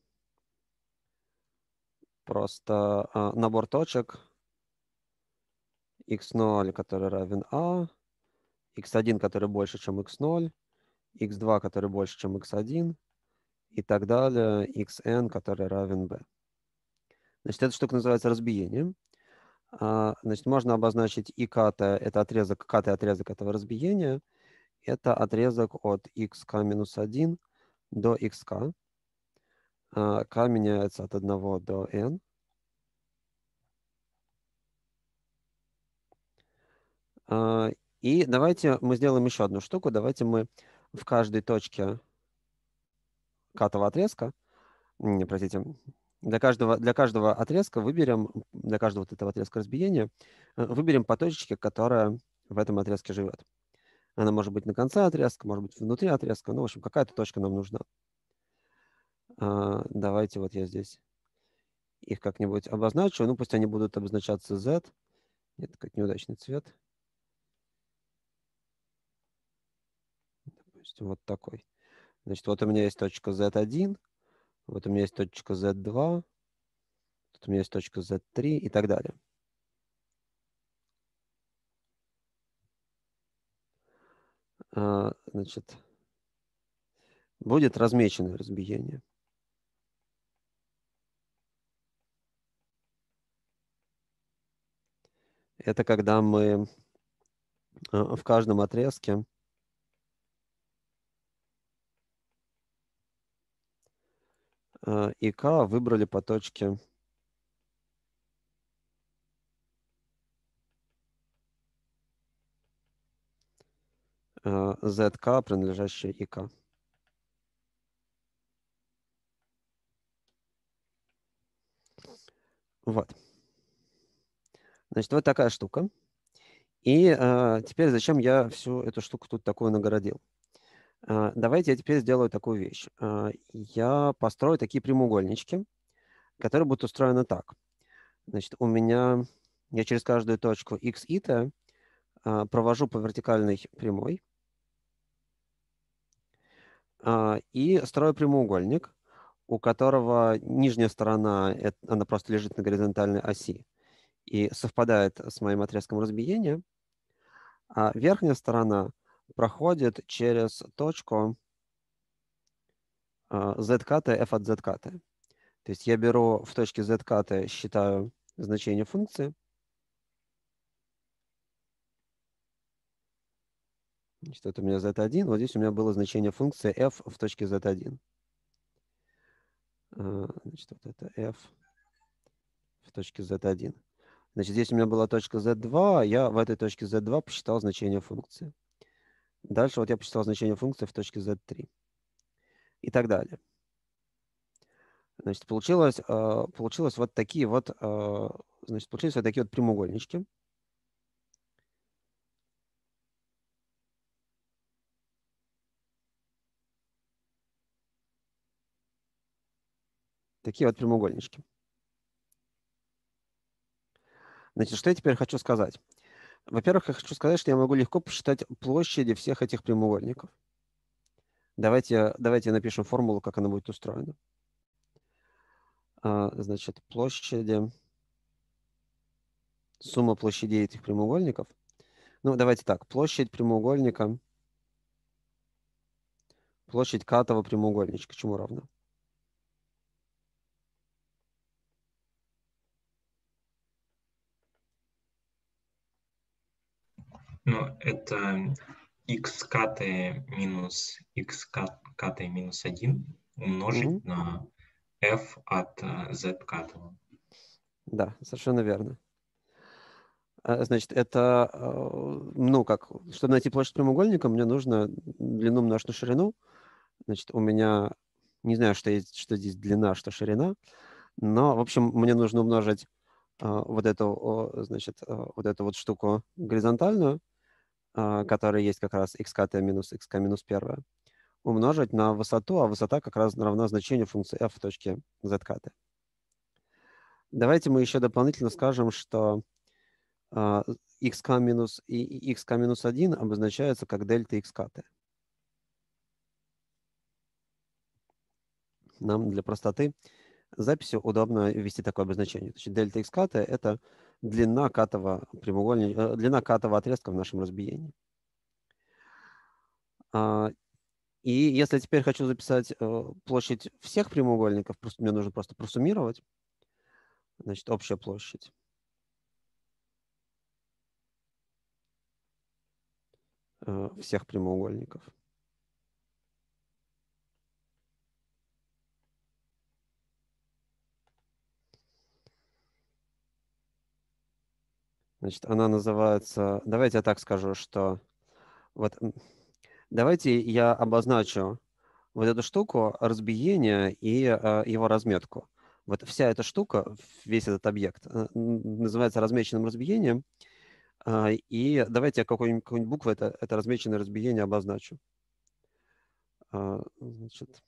просто набор точек x0, который равен А, x1, который больше, чем x0, x2, который больше, чем x1, и так далее, xn, который равен b. Значит, эта штука называется разбиением. Значит, можно обозначить и ката, это отрезок, ката отрезок этого разбиения, это отрезок от xk-1 до xk. K меняется от 1 до n. И давайте мы сделаем еще одну штуку. Давайте мы в каждой точке катового отрезка, простите, для каждого отрезка выберем, для каждого вот этого отрезка разбиения, выберем по точечке, которая в этом отрезке живет. Она может быть на конце отрезка, может быть внутри отрезка. Ну, в общем, какая-то точка нам нужна. Давайте вот я здесь их как-нибудь обозначу. Ну, пусть они будут обозначаться Z. Нет, как неудачный цвет. Допустим, вот такой. Значит, вот у меня есть точка Z1, вот у меня есть точка Z2, тут у меня есть точка Z3 и так далее. Значит, будет размеченное разбиение. Это когда мы в каждом отрезке и К выбрали по точке ZK, принадлежащая ИК. Вот. Значит, вот такая штука. И теперь зачем я всю эту штуку тут такую нагородил? Давайте я теперь сделаю такую вещь. Я построю такие прямоугольнички, которые будут устроены так. Значит, я через каждую точку x и t провожу по вертикальной прямой и строю прямоугольник, у которого нижняя сторона, она просто лежит на горизонтальной оси и совпадает с моим отрезком разбиения, а верхняя сторона проходит через точку zkt f от zkt. То есть я беру в точке zkt, считаю значение функции. Значит, это у меня z1. Вот здесь у меня было значение функции f в точке z1. Значит, вот это f в точке z1. Значит, здесь у меня была точка z2, я в этой точке z2 посчитал значение функции. Дальше вот я посчитал значение функции в точке z3. И так далее. Значит, получилось вот такие вот, значит, получились вот такие вот прямоугольнички. Такие вот прямоугольнички. Значит, что я теперь хочу сказать? Во-первых, я хочу сказать, что я могу легко посчитать площади всех этих прямоугольников. Давайте напишем формулу, как она будет устроена. Значит, сумма площадей этих прямоугольников. Ну, давайте так, площадь прямоугольника, площадь катого прямоугольничка чему равна?
Ну, это x катая минус x катая минус 1 умножить на f от z катого.
Да, совершенно верно. Значит, это, ну, чтобы найти площадь прямоугольника, мне нужно длину умножить на ширину. Значит, у меня, не знаю, что здесь длина, что ширина, но, в общем, мне нужно умножить вот эту, значит, вот эту вот штуку горизонтальную, которая есть как раз xk минус xk минус 1, умножить на высоту, а высота как раз равна значению функции f в точке zkt. Давайте мы еще дополнительно скажем, что xk минус 1 обозначается как дельта xkt. Нам для простоты записи удобно ввести такое обозначение. Значит, дельта xkt — это длина катового прямоугольника, длина катового отрезка в нашем разбиении. И если я теперь хочу записать площадь всех прямоугольников, мне нужно просто просуммировать. Значит, общая площадь всех прямоугольников. Значит, она называется... Давайте я так скажу, что... Вот, давайте я обозначу вот эту штуку разбиения и его разметку. Вот вся эта штука, весь этот объект, называется размеченным разбиением. И давайте я какой-нибудь буквой это размеченное разбиение обозначу. Значит,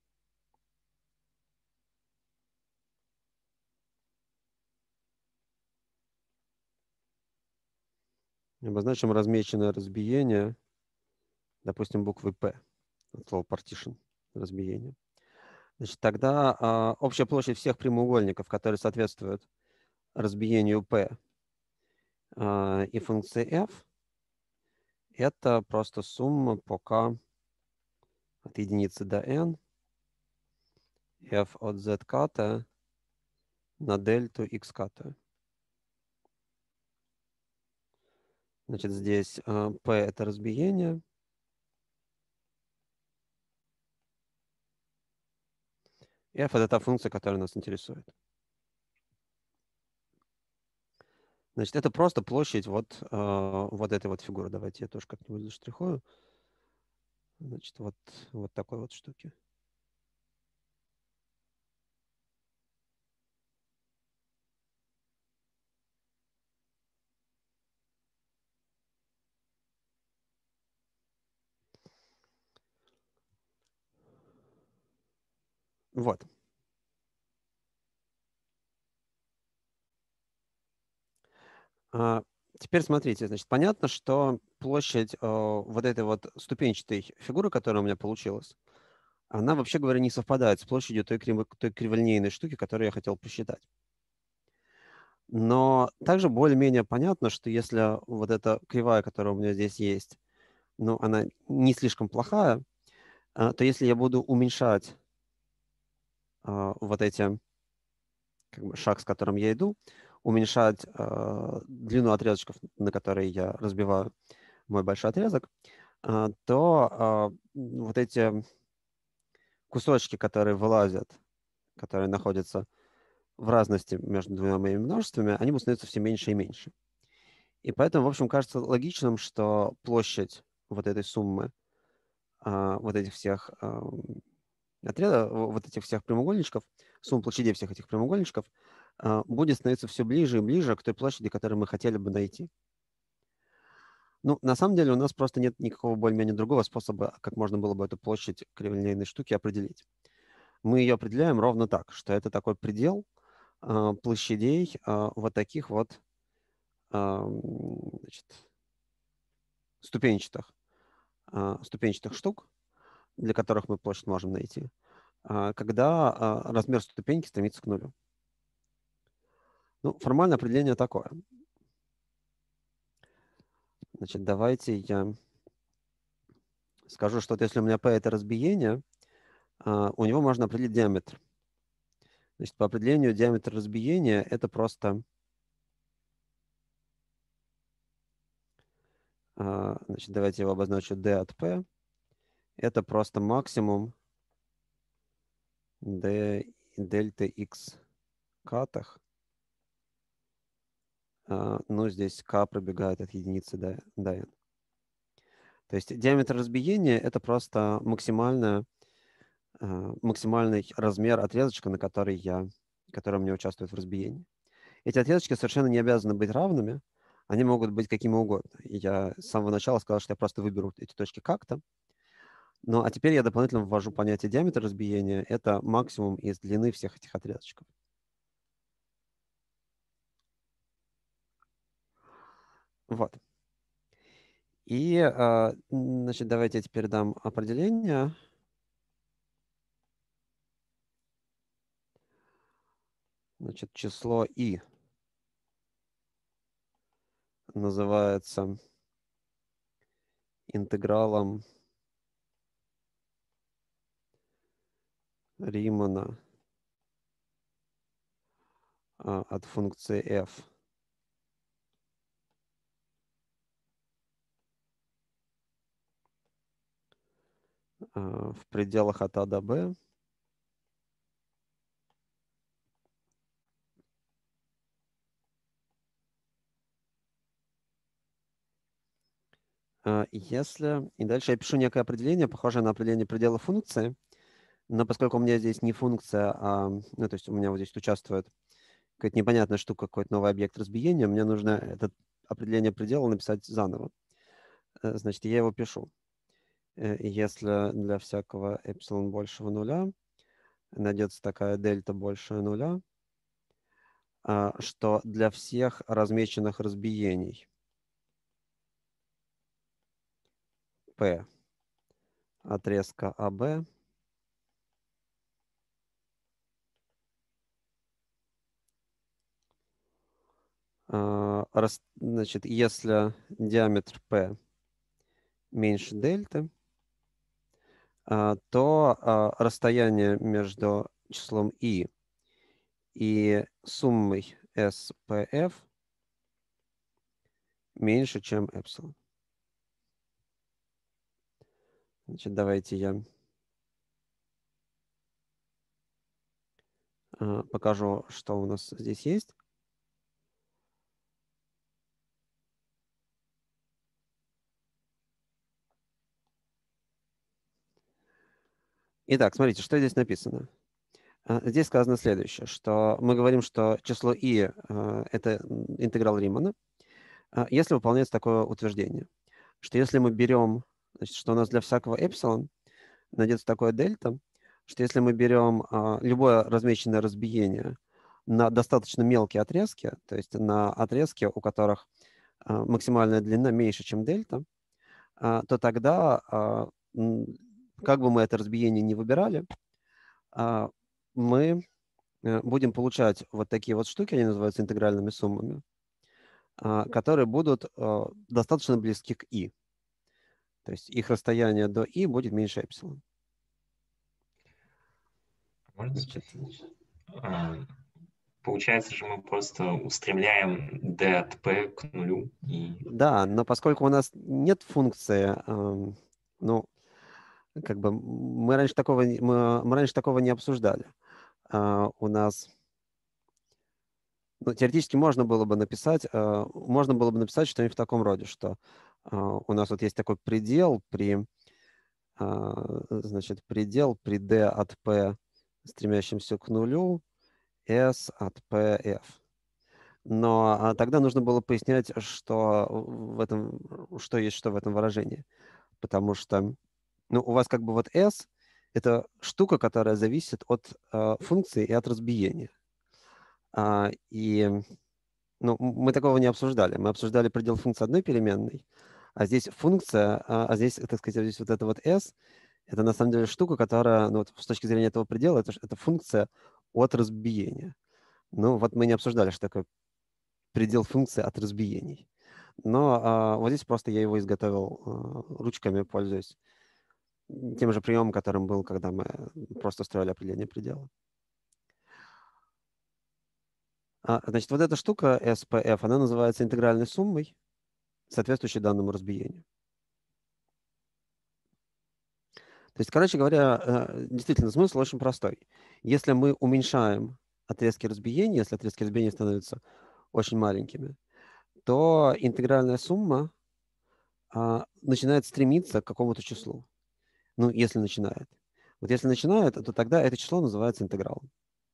обозначим размеченное разбиение, допустим, буквой P, от слова partition, разбиение. Значит, тогда общая площадь всех прямоугольников, которые соответствуют разбиению P и функции f, это просто сумма по k от единицы до n, f от z ката на дельту x ката. Значит, здесь P это разбиение. F это та функция, которая нас интересует. Значит, это просто площадь вот этой вот фигуры. Давайте я тоже как-нибудь заштрихую. Значит, вот такой вот штуки. Вот. Теперь смотрите, значит, понятно, что площадь вот этой вот ступенчатой фигуры, которая у меня получилась, она, вообще говоря, не совпадает с площадью той криволинейной штуки, которую я хотел посчитать. Но также более-менее понятно, что если вот эта кривая, которая у меня здесь есть, ну, она не слишком плохая, то если я буду уменьшать вот эти, как бы, шаг, с которым я иду, уменьшать длину отрезочков, на которые я разбиваю мой большой отрезок, то вот эти кусочки, которые вылазят, которые находятся в разности между двумя моими множествами, они будут становиться все меньше и меньше. И поэтому, в общем, кажется логичным, что площадь вот этой суммы, вот этих всех вот этих всех прямоугольничков, сумма площадей всех этих прямоугольничков будет становиться все ближе и ближе к той площади, которую мы хотели бы найти. Ну, на самом деле у нас просто нет никакого более-менее другого способа, как можно было бы эту площадь криволинейной штуки определить. Мы ее определяем ровно так, что это такой предел площадей вот таких вот значит, ступенчатых штук, для которых мы площадь можем найти, когда размер ступеньки стремится к нулю. Ну, формальное определение такое. Значит, давайте я скажу, что вот если у меня P это разбиение, у него можно определить диаметр. Значит, по определению диаметр разбиения это просто значит, давайте я его обозначу d от P. Это просто максимум d дельта x катах. Ну, здесь k пробегает от единицы до n. То есть диаметр разбиения это просто максимальный размер отрезочка, на который у меня участвует в разбиении. Эти отрезочки совершенно не обязаны быть равными, они могут быть какими угодно. И я с самого начала сказал, что я просто выберу эти точки как-то. Ну, а теперь я дополнительно ввожу понятие диаметра разбиения. Это максимум из длины всех этих отрезочков. Вот. И, значит, давайте я теперь дам определение. Значит, число i называется интегралом Римана от функции f в пределах от a до b Если... И дальше я пишу некое определение, похожее на определение предела функции, но поскольку у меня здесь не функция, ну, то есть у меня вот здесь участвует какая-то непонятная штука, какой-то новый объект разбиения, мне нужно это определение предела написать заново. Значит, я его пишу. Если для всякого эпсилон большего нуля найдется такая дельта больше нуля, что для всех размеченных разбиений P отрезка АБ значит, если диаметр P меньше дельты, то расстояние между числом I и суммой SPF меньше, чем эпсилон. Значит, давайте я покажу, что у нас здесь есть. Итак, смотрите, что здесь написано. Здесь сказано следующее, что мы говорим, что число I – это интеграл Римана, если выполняется такое утверждение, что если мы берем, значит, что у нас для всякого эпсилон найдется такое дельта, что если мы берем любое размеченное разбиение на достаточно мелкие отрезки, то есть на отрезки, у которых максимальная длина меньше, чем дельта, то тогда, как бы мы это разбиение не выбирали, мы будем получать вот такие вот штуки, они называются интегральными суммами, которые будут достаточно близки к I. То есть их расстояние до I будет меньше эпсилон.
Можно спросить? Получается же мы просто устремляем d от p к нулю.
Да, но поскольку у нас нет функции, ну, как бы мы раньше такого не обсуждали. У нас, ну, теоретически можно было бы написать что-нибудь в таком роде, что у нас вот есть такой предел значит, предел при d от p, стремящемся к нулю, s от pf. Но тогда нужно было пояснять, что есть что в этом выражении. Потому что, ну, у вас как бы вот s – это штука, которая зависит от функции и от разбиения. И ну, мы такого не обсуждали. Мы обсуждали предел функции одной переменной, а здесь функция, здесь, так сказать, здесь вот это вот s – это на самом деле штука, которая, ну, вот, с точки зрения этого предела, это функция от разбиения. Ну, вот мы не обсуждали, что такое предел функции от разбиений. Но вот здесь просто я его изготовил ручками, пользуясь тем же приемом, которым был, когда мы просто строили определение предела. Значит, вот эта штука SPF, она называется интегральной суммой, соответствующей данному разбиению. То есть, короче говоря, действительно, смысл очень простой. Если мы уменьшаем отрезки разбиения, если отрезки разбиения становятся очень маленькими, то интегральная сумма начинает стремиться к какому-то числу. Ну, если начинает. Вот если начинает, то тогда это число называется интегралом.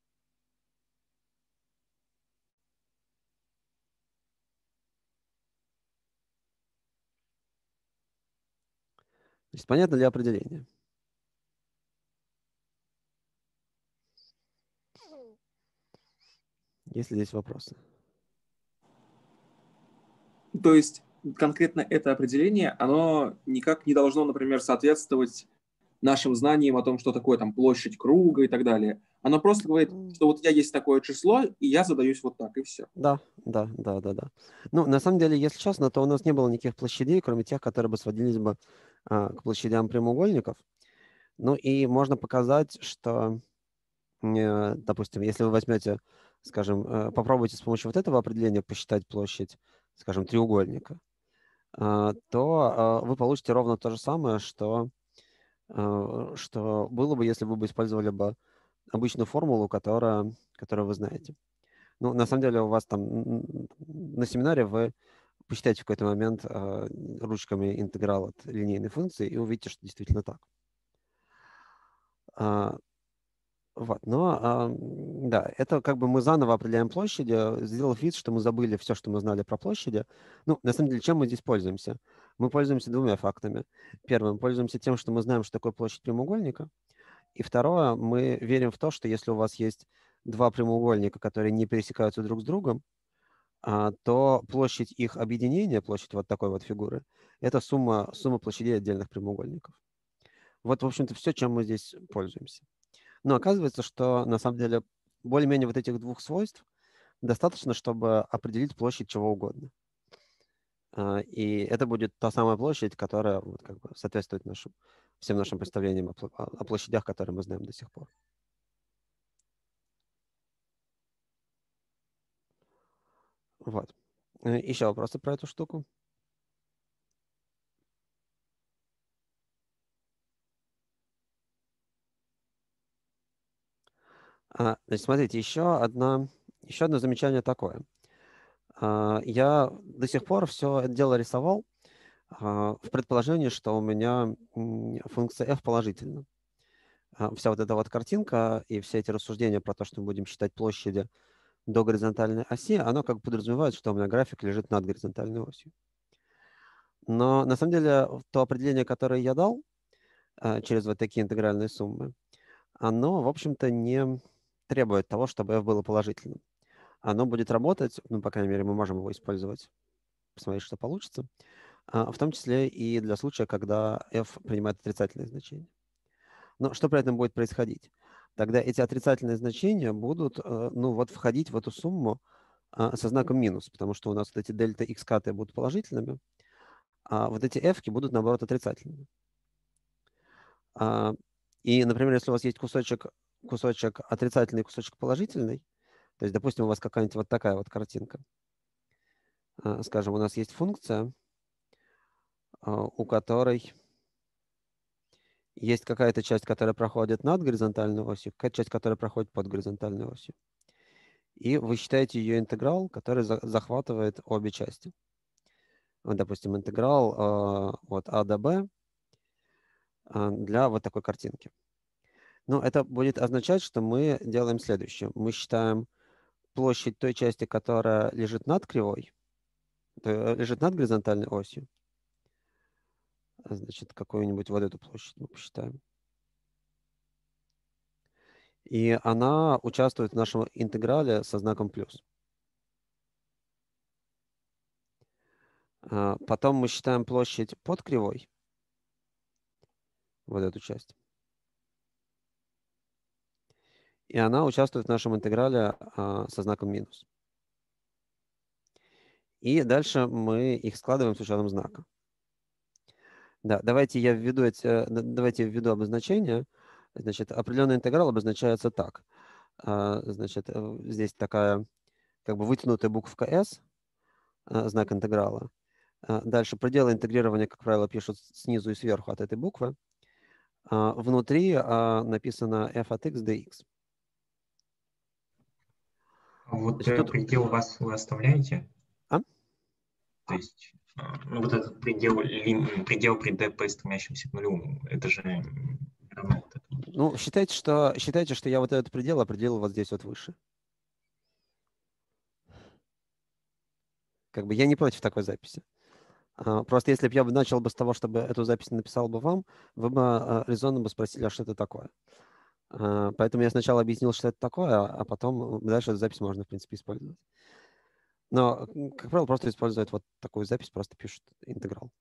Значит, понятно ли определение? Есть ли здесь вопросы?
То есть конкретно это определение, оно никак не должно, например, соответствовать нашим знаниям о том, что такое там площадь круга и так далее. Оно просто говорит, что вот у тебя есть такое число, и я задаюсь вот так, и все.
Да. Ну, на самом деле, если честно, то у нас не было никаких площадей, кроме тех, которые бы сводились бы к площадям прямоугольников. Ну, и можно показать, что, допустим, если вы возьмете, скажем, попробуйте с помощью вот этого определения посчитать площадь, скажем, треугольника, то вы получите ровно то же самое, что было бы, если вы бы использовали бы обычную формулу, которую вы знаете. Ну, на самом деле, у вас там на семинаре вы посчитайте в какой-то момент ручками интеграл от линейной функции и увидите, что действительно так. Вот, но да, это как бы мы заново определяем площади, сделав вид, что мы забыли все, что мы знали про площади. Ну, на самом деле, чем мы здесь пользуемся? Мы пользуемся двумя фактами. Первым, пользуемся тем, что мы знаем, что такое площадь прямоугольника. И второе, мы верим в то, что если у вас есть два прямоугольника, которые не пересекаются друг с другом, то площадь их объединения, площадь вот такой вот фигуры, это сумма площадей отдельных прямоугольников. Вот, в общем-то, все, чем мы здесь пользуемся. Но оказывается, что на самом деле более-менее вот этих двух свойств достаточно, чтобы определить площадь чего угодно. И это будет та самая площадь, которая вот как бы соответствует всем нашим представлениям о площадях, которые мы знаем до сих пор. Вот. Еще вопросы про эту штуку? Значит, смотрите, еще одно замечание такое. Я до сих пор все это дело рисовал в предположении, что у меня функция f положительна. Вся вот эта вот картинка и все эти рассуждения про то, что мы будем считать площади до горизонтальной оси, оно как бы подразумевает, что у меня график лежит над горизонтальной осью. Но на самом деле то определение, которое я дал через вот такие интегральные суммы, оно, в общем-то, не требует того, чтобы f было положительным. Оно будет работать, ну, по крайней мере, мы можем его использовать, посмотреть, что получится, в том числе и для случая, когда f принимает отрицательные значения. Но что при этом будет происходить? Тогда эти отрицательные значения будут, ну, вот входить в эту сумму со знаком минус, потому что у нас вот эти дельта x каты будут положительными, а вот эти f-ки будут, наоборот, отрицательными. И, например, если у вас есть кусочек отрицательный, кусочек положительный, то есть, допустим, у вас какая-нибудь вот такая вот картинка. Скажем, у нас есть функция, у которой есть какая-то часть, которая проходит над горизонтальной осью, какая-то часть, которая проходит под горизонтальной осью. И вы считаете ее интеграл, который захватывает обе части. Вот, допустим, интеграл от а до b для вот такой картинки. Ну, это будет означать, что мы делаем следующее. Мы считаем площадь той части, которая лежит над кривой, лежит над горизонтальной осью. Значит, какую-нибудь вот эту площадь мы посчитаем. И она участвует в нашем интеграле со знаком плюс. Потом мы считаем площадь под кривой, вот эту часть. И она участвует в нашем интеграле со знаком минус. И дальше мы их складываем с учетом знака. Да, давайте я введу обозначение. Значит, определенный интеграл обозначается так. Значит, здесь такая как бы вытянутая буковка S, знак интеграла. Дальше пределы интегрирования, как правило, пишут снизу и сверху от этой буквы. Внутри написано f от x dx.
Вот
Значит, тут...
предел вы оставляете?
То
есть, ну, вот этот предел при dp, стремящемся к нулю, это же равно вот этому.
Ну, считайте, что я вот этот предел определил вот здесь вот выше. Как бы я не против такой записи. Просто если бы я начал бы с того, чтобы эту запись написал бы вам, вы бы резонно бы спросили, а что это такое. Поэтому я сначала объяснил, что это такое, а потом дальше эту запись можно, в принципе, использовать. Но, как правило, просто используют вот такую запись, просто пишут интеграл.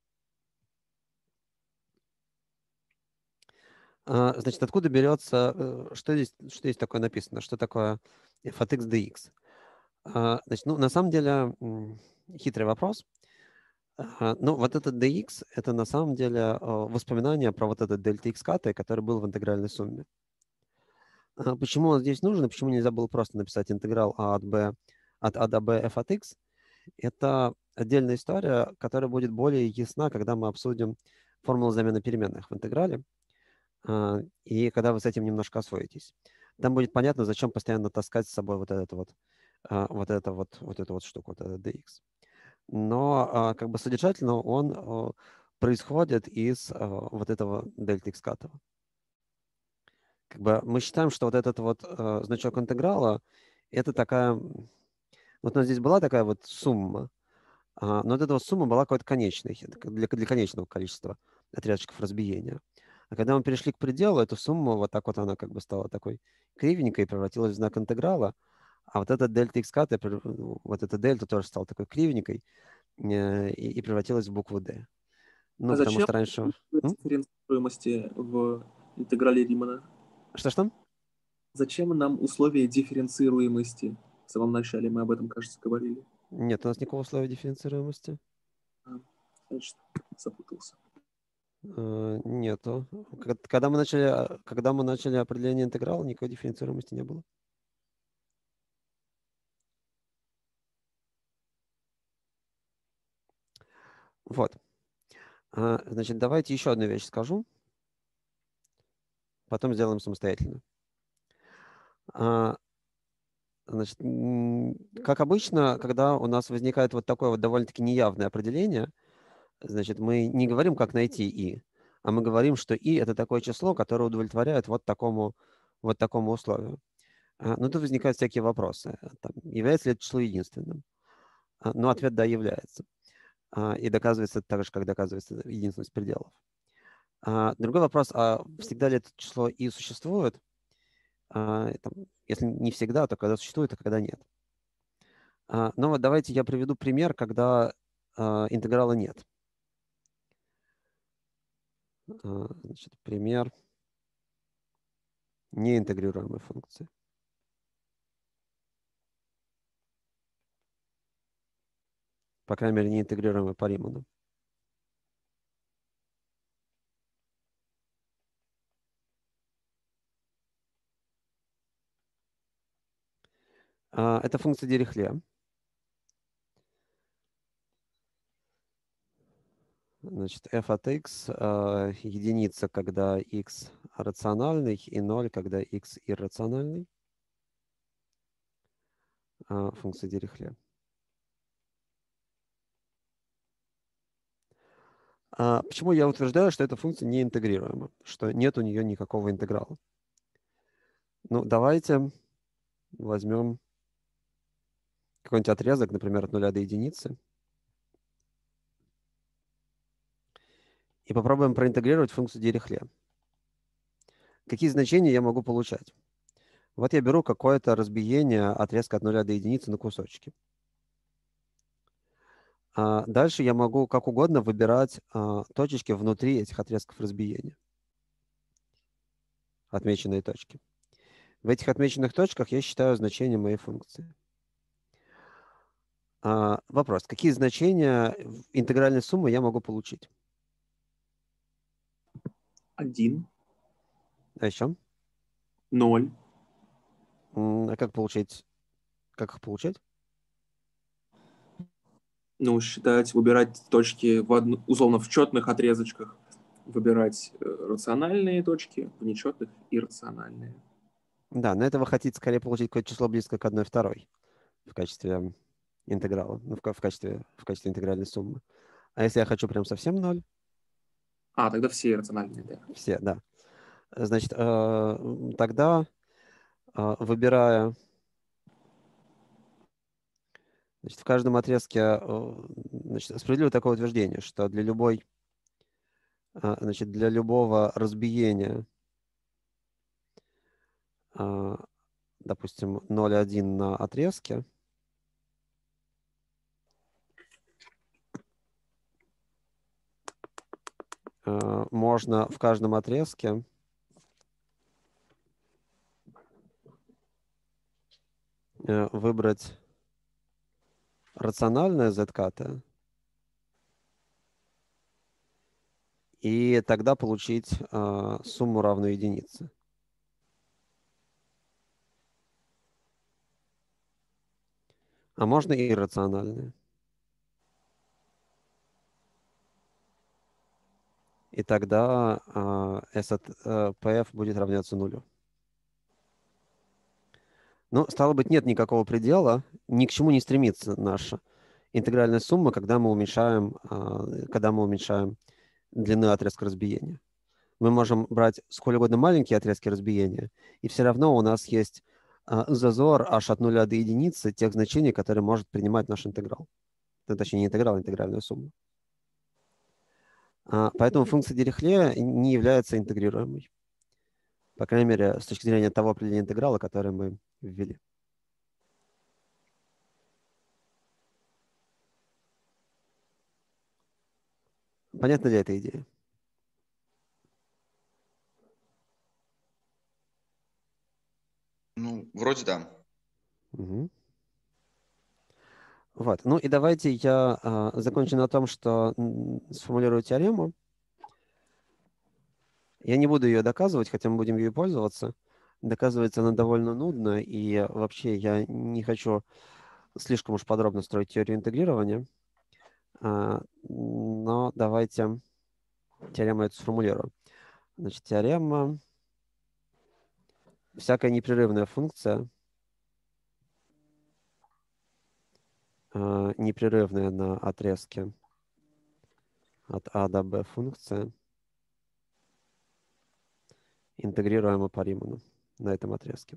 Значит, откуда берется, что здесь такое написано, что такое f от x dx? Значит, ну, на самом деле, хитрый вопрос. Ну, вот этот dx, это на самом деле воспоминание про вот этот дельта x каты, который был в интегральной сумме. Почему он здесь нужен, и почему нельзя было просто написать интеграл от а до b f от x? Это отдельная история, которая будет более ясна, когда мы обсудим формулу замены переменных в интеграле, и когда вы с этим немножко освоитесь. Там будет понятно, зачем постоянно таскать с собой вот эту вот штуку, вот этот dx. но как бы содержательно он происходит из вот этого дельта x катого. Как бы мы считаем, что вот этот вот значок интеграла это такая, вот у нас здесь была такая вот сумма, но вот эта вот сумма была какой-то конечной, для конечного количества отрезочков разбиения. А когда мы перешли к пределу, эту сумму вот так вот она как бы стала такой кривенькой и превратилась в знак интеграла, а вот этот дельта x ката, вот эта дельта тоже стала такой кривенькой и превратилась в букву D. Ну,
А
потому
зачем
что раньше...
дифференцируемости в интеграле Римана?
Что?
Зачем нам условия дифференцируемости? В самом начале мы об этом, кажется, говорили.
Нет, у нас никакого условия дифференцируемости.
Значит, запутался.
Нету. Когда мы начали определение интеграла, никакой дифференцируемости не было. Вот. Значит, давайте еще одну вещь скажу. Потом сделаем самостоятельно. Значит, как обычно, когда у нас возникает вот такое вот довольно-таки неявное определение, значит, мы не говорим, как найти и, а мы говорим, что и это такое число, которое удовлетворяет вот такому условию. Но тут возникают всякие вопросы. Там, является ли это число единственным? Но ответ да, является. И доказывается так же, как доказывается единственность пределов. Другой вопрос, а всегда ли это число и существует? Там, если не всегда, то когда существует, а когда нет. Но вот давайте я приведу пример, когда интеграла нет. Значит, пример неинтегрируемой функции. По крайней мере, неинтегрируемой по Риману. Это функция Дирихле. Значит, f от x единица, когда x рациональный, и 0, когда x иррациональный. Функция Дирихле. Почему я утверждаю, что эта функция не интегрируема, что нет у нее никакого интеграла? Ну, давайте возьмем какой-нибудь отрезок, например, от 0 до единицы, и попробуем проинтегрировать функцию Дирихле. Какие значения я могу получать? Вот я беру какое-то разбиение отрезка от 0 до единицы на кусочки. Дальше я могу как угодно выбирать точечки внутри этих отрезков разбиения. Отмеченные точки. В этих отмеченных точках я считаю значение моей функции. Вопрос. Какие значения интегральной суммы я могу получить?
1.
А еще?
0.
А как получить? Как их получать?
Ну, считать, выбирать точки условно в четных отрезочках, выбирать рациональные точки, в нечетных иррациональные.
Да, но это вы хотите скорее получить какое-то число близкое к 1/2 в качестве интеграла, ну, в качестве интегральной суммы. А если я хочу прям совсем 0?
Тогда все иррациональные, да.
Все, да. Значит, тогда, выбирая, значит, в каждом отрезке, значит, справедливо такое утверждение, что для любого разбиения, допустим, 0,1 на отрезке, можно в каждом отрезке выбрать рациональное z-ката и тогда получить сумму равную единице. А можно и иррациональное. И тогда S от PF будет равняться нулю. Ну, стало быть, нет никакого предела, ни к чему не стремится наша интегральная сумма, когда мы уменьшаем длину отрезка разбиения. Мы можем брать сколь угодно маленькие отрезки разбиения, и все равно у нас есть зазор аж от 0 до единицы тех значений, которые может принимать наш интеграл. Точнее, не интеграл, а интегральная сумма. Поэтому функция Дирихле не является интегрируемой. По крайней мере, с точки зрения того определения интеграла, которое мы ввели. Понятна ли эта идея?
Ну, вроде да.
Угу. Вот. Ну и давайте я закончу на том, что сформулирую теорему. Я не буду ее доказывать, хотя мы будем ее пользоваться. Доказывается она довольно нудно, и вообще я не хочу слишком уж подробно строить теорию интегрирования. Но давайте теорему эту сформулирую. Значит, теорема. Всякая непрерывная функция, непрерывная на отрезке от А до Б функция, интегрируема по Риману на этом отрезке.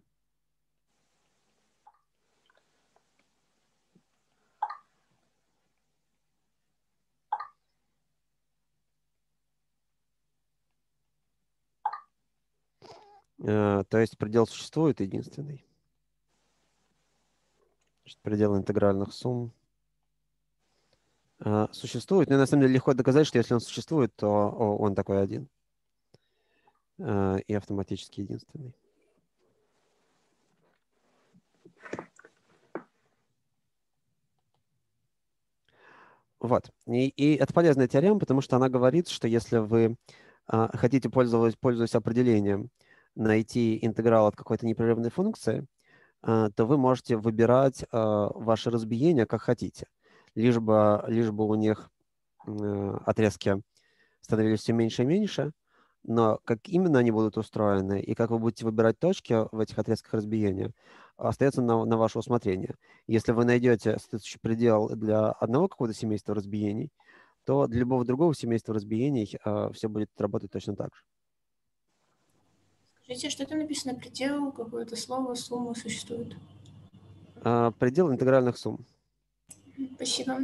То есть предел существует единственный. Значит, предел интегральных сумм существует. Но на самом деле легко доказать, что если он существует, то он такой один. И автоматически единственный. Вот. И это полезная теорема, потому что она говорит, что если вы хотите, пользуясь определением, найти интеграл от какой-то непрерывной функции, то вы можете выбирать ваше разбиение как хотите. Лишь бы у них отрезки становились все меньше и меньше, но как именно они будут устроены и как вы будете выбирать точки в этих отрезках разбиения, остается на ваше усмотрение. Если вы найдете соответствующий предел для одного какого-то семейства разбиений, то для любого другого семейства разбиений все будет работать точно так же.
Скажите, что там написано? Предел, какое-то слово, сумма существует?
Предел интегральных сумм.
Спасибо.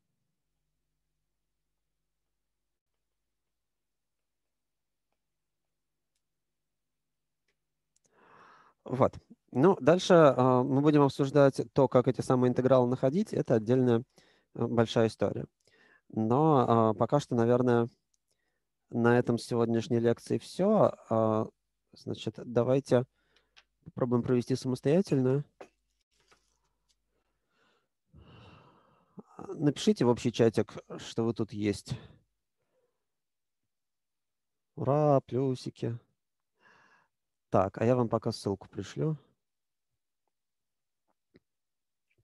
Вот. Ну, дальше мы будем обсуждать то, как эти самые интегралы находить. Это отдельная большая история. Но пока что, наверное, на этом с сегодняшней лекции все. Значит, давайте попробуем провести самостоятельно. Напишите в общий чатик, что вы тут есть. Ура, плюсики. Так, а я вам пока ссылку пришлю.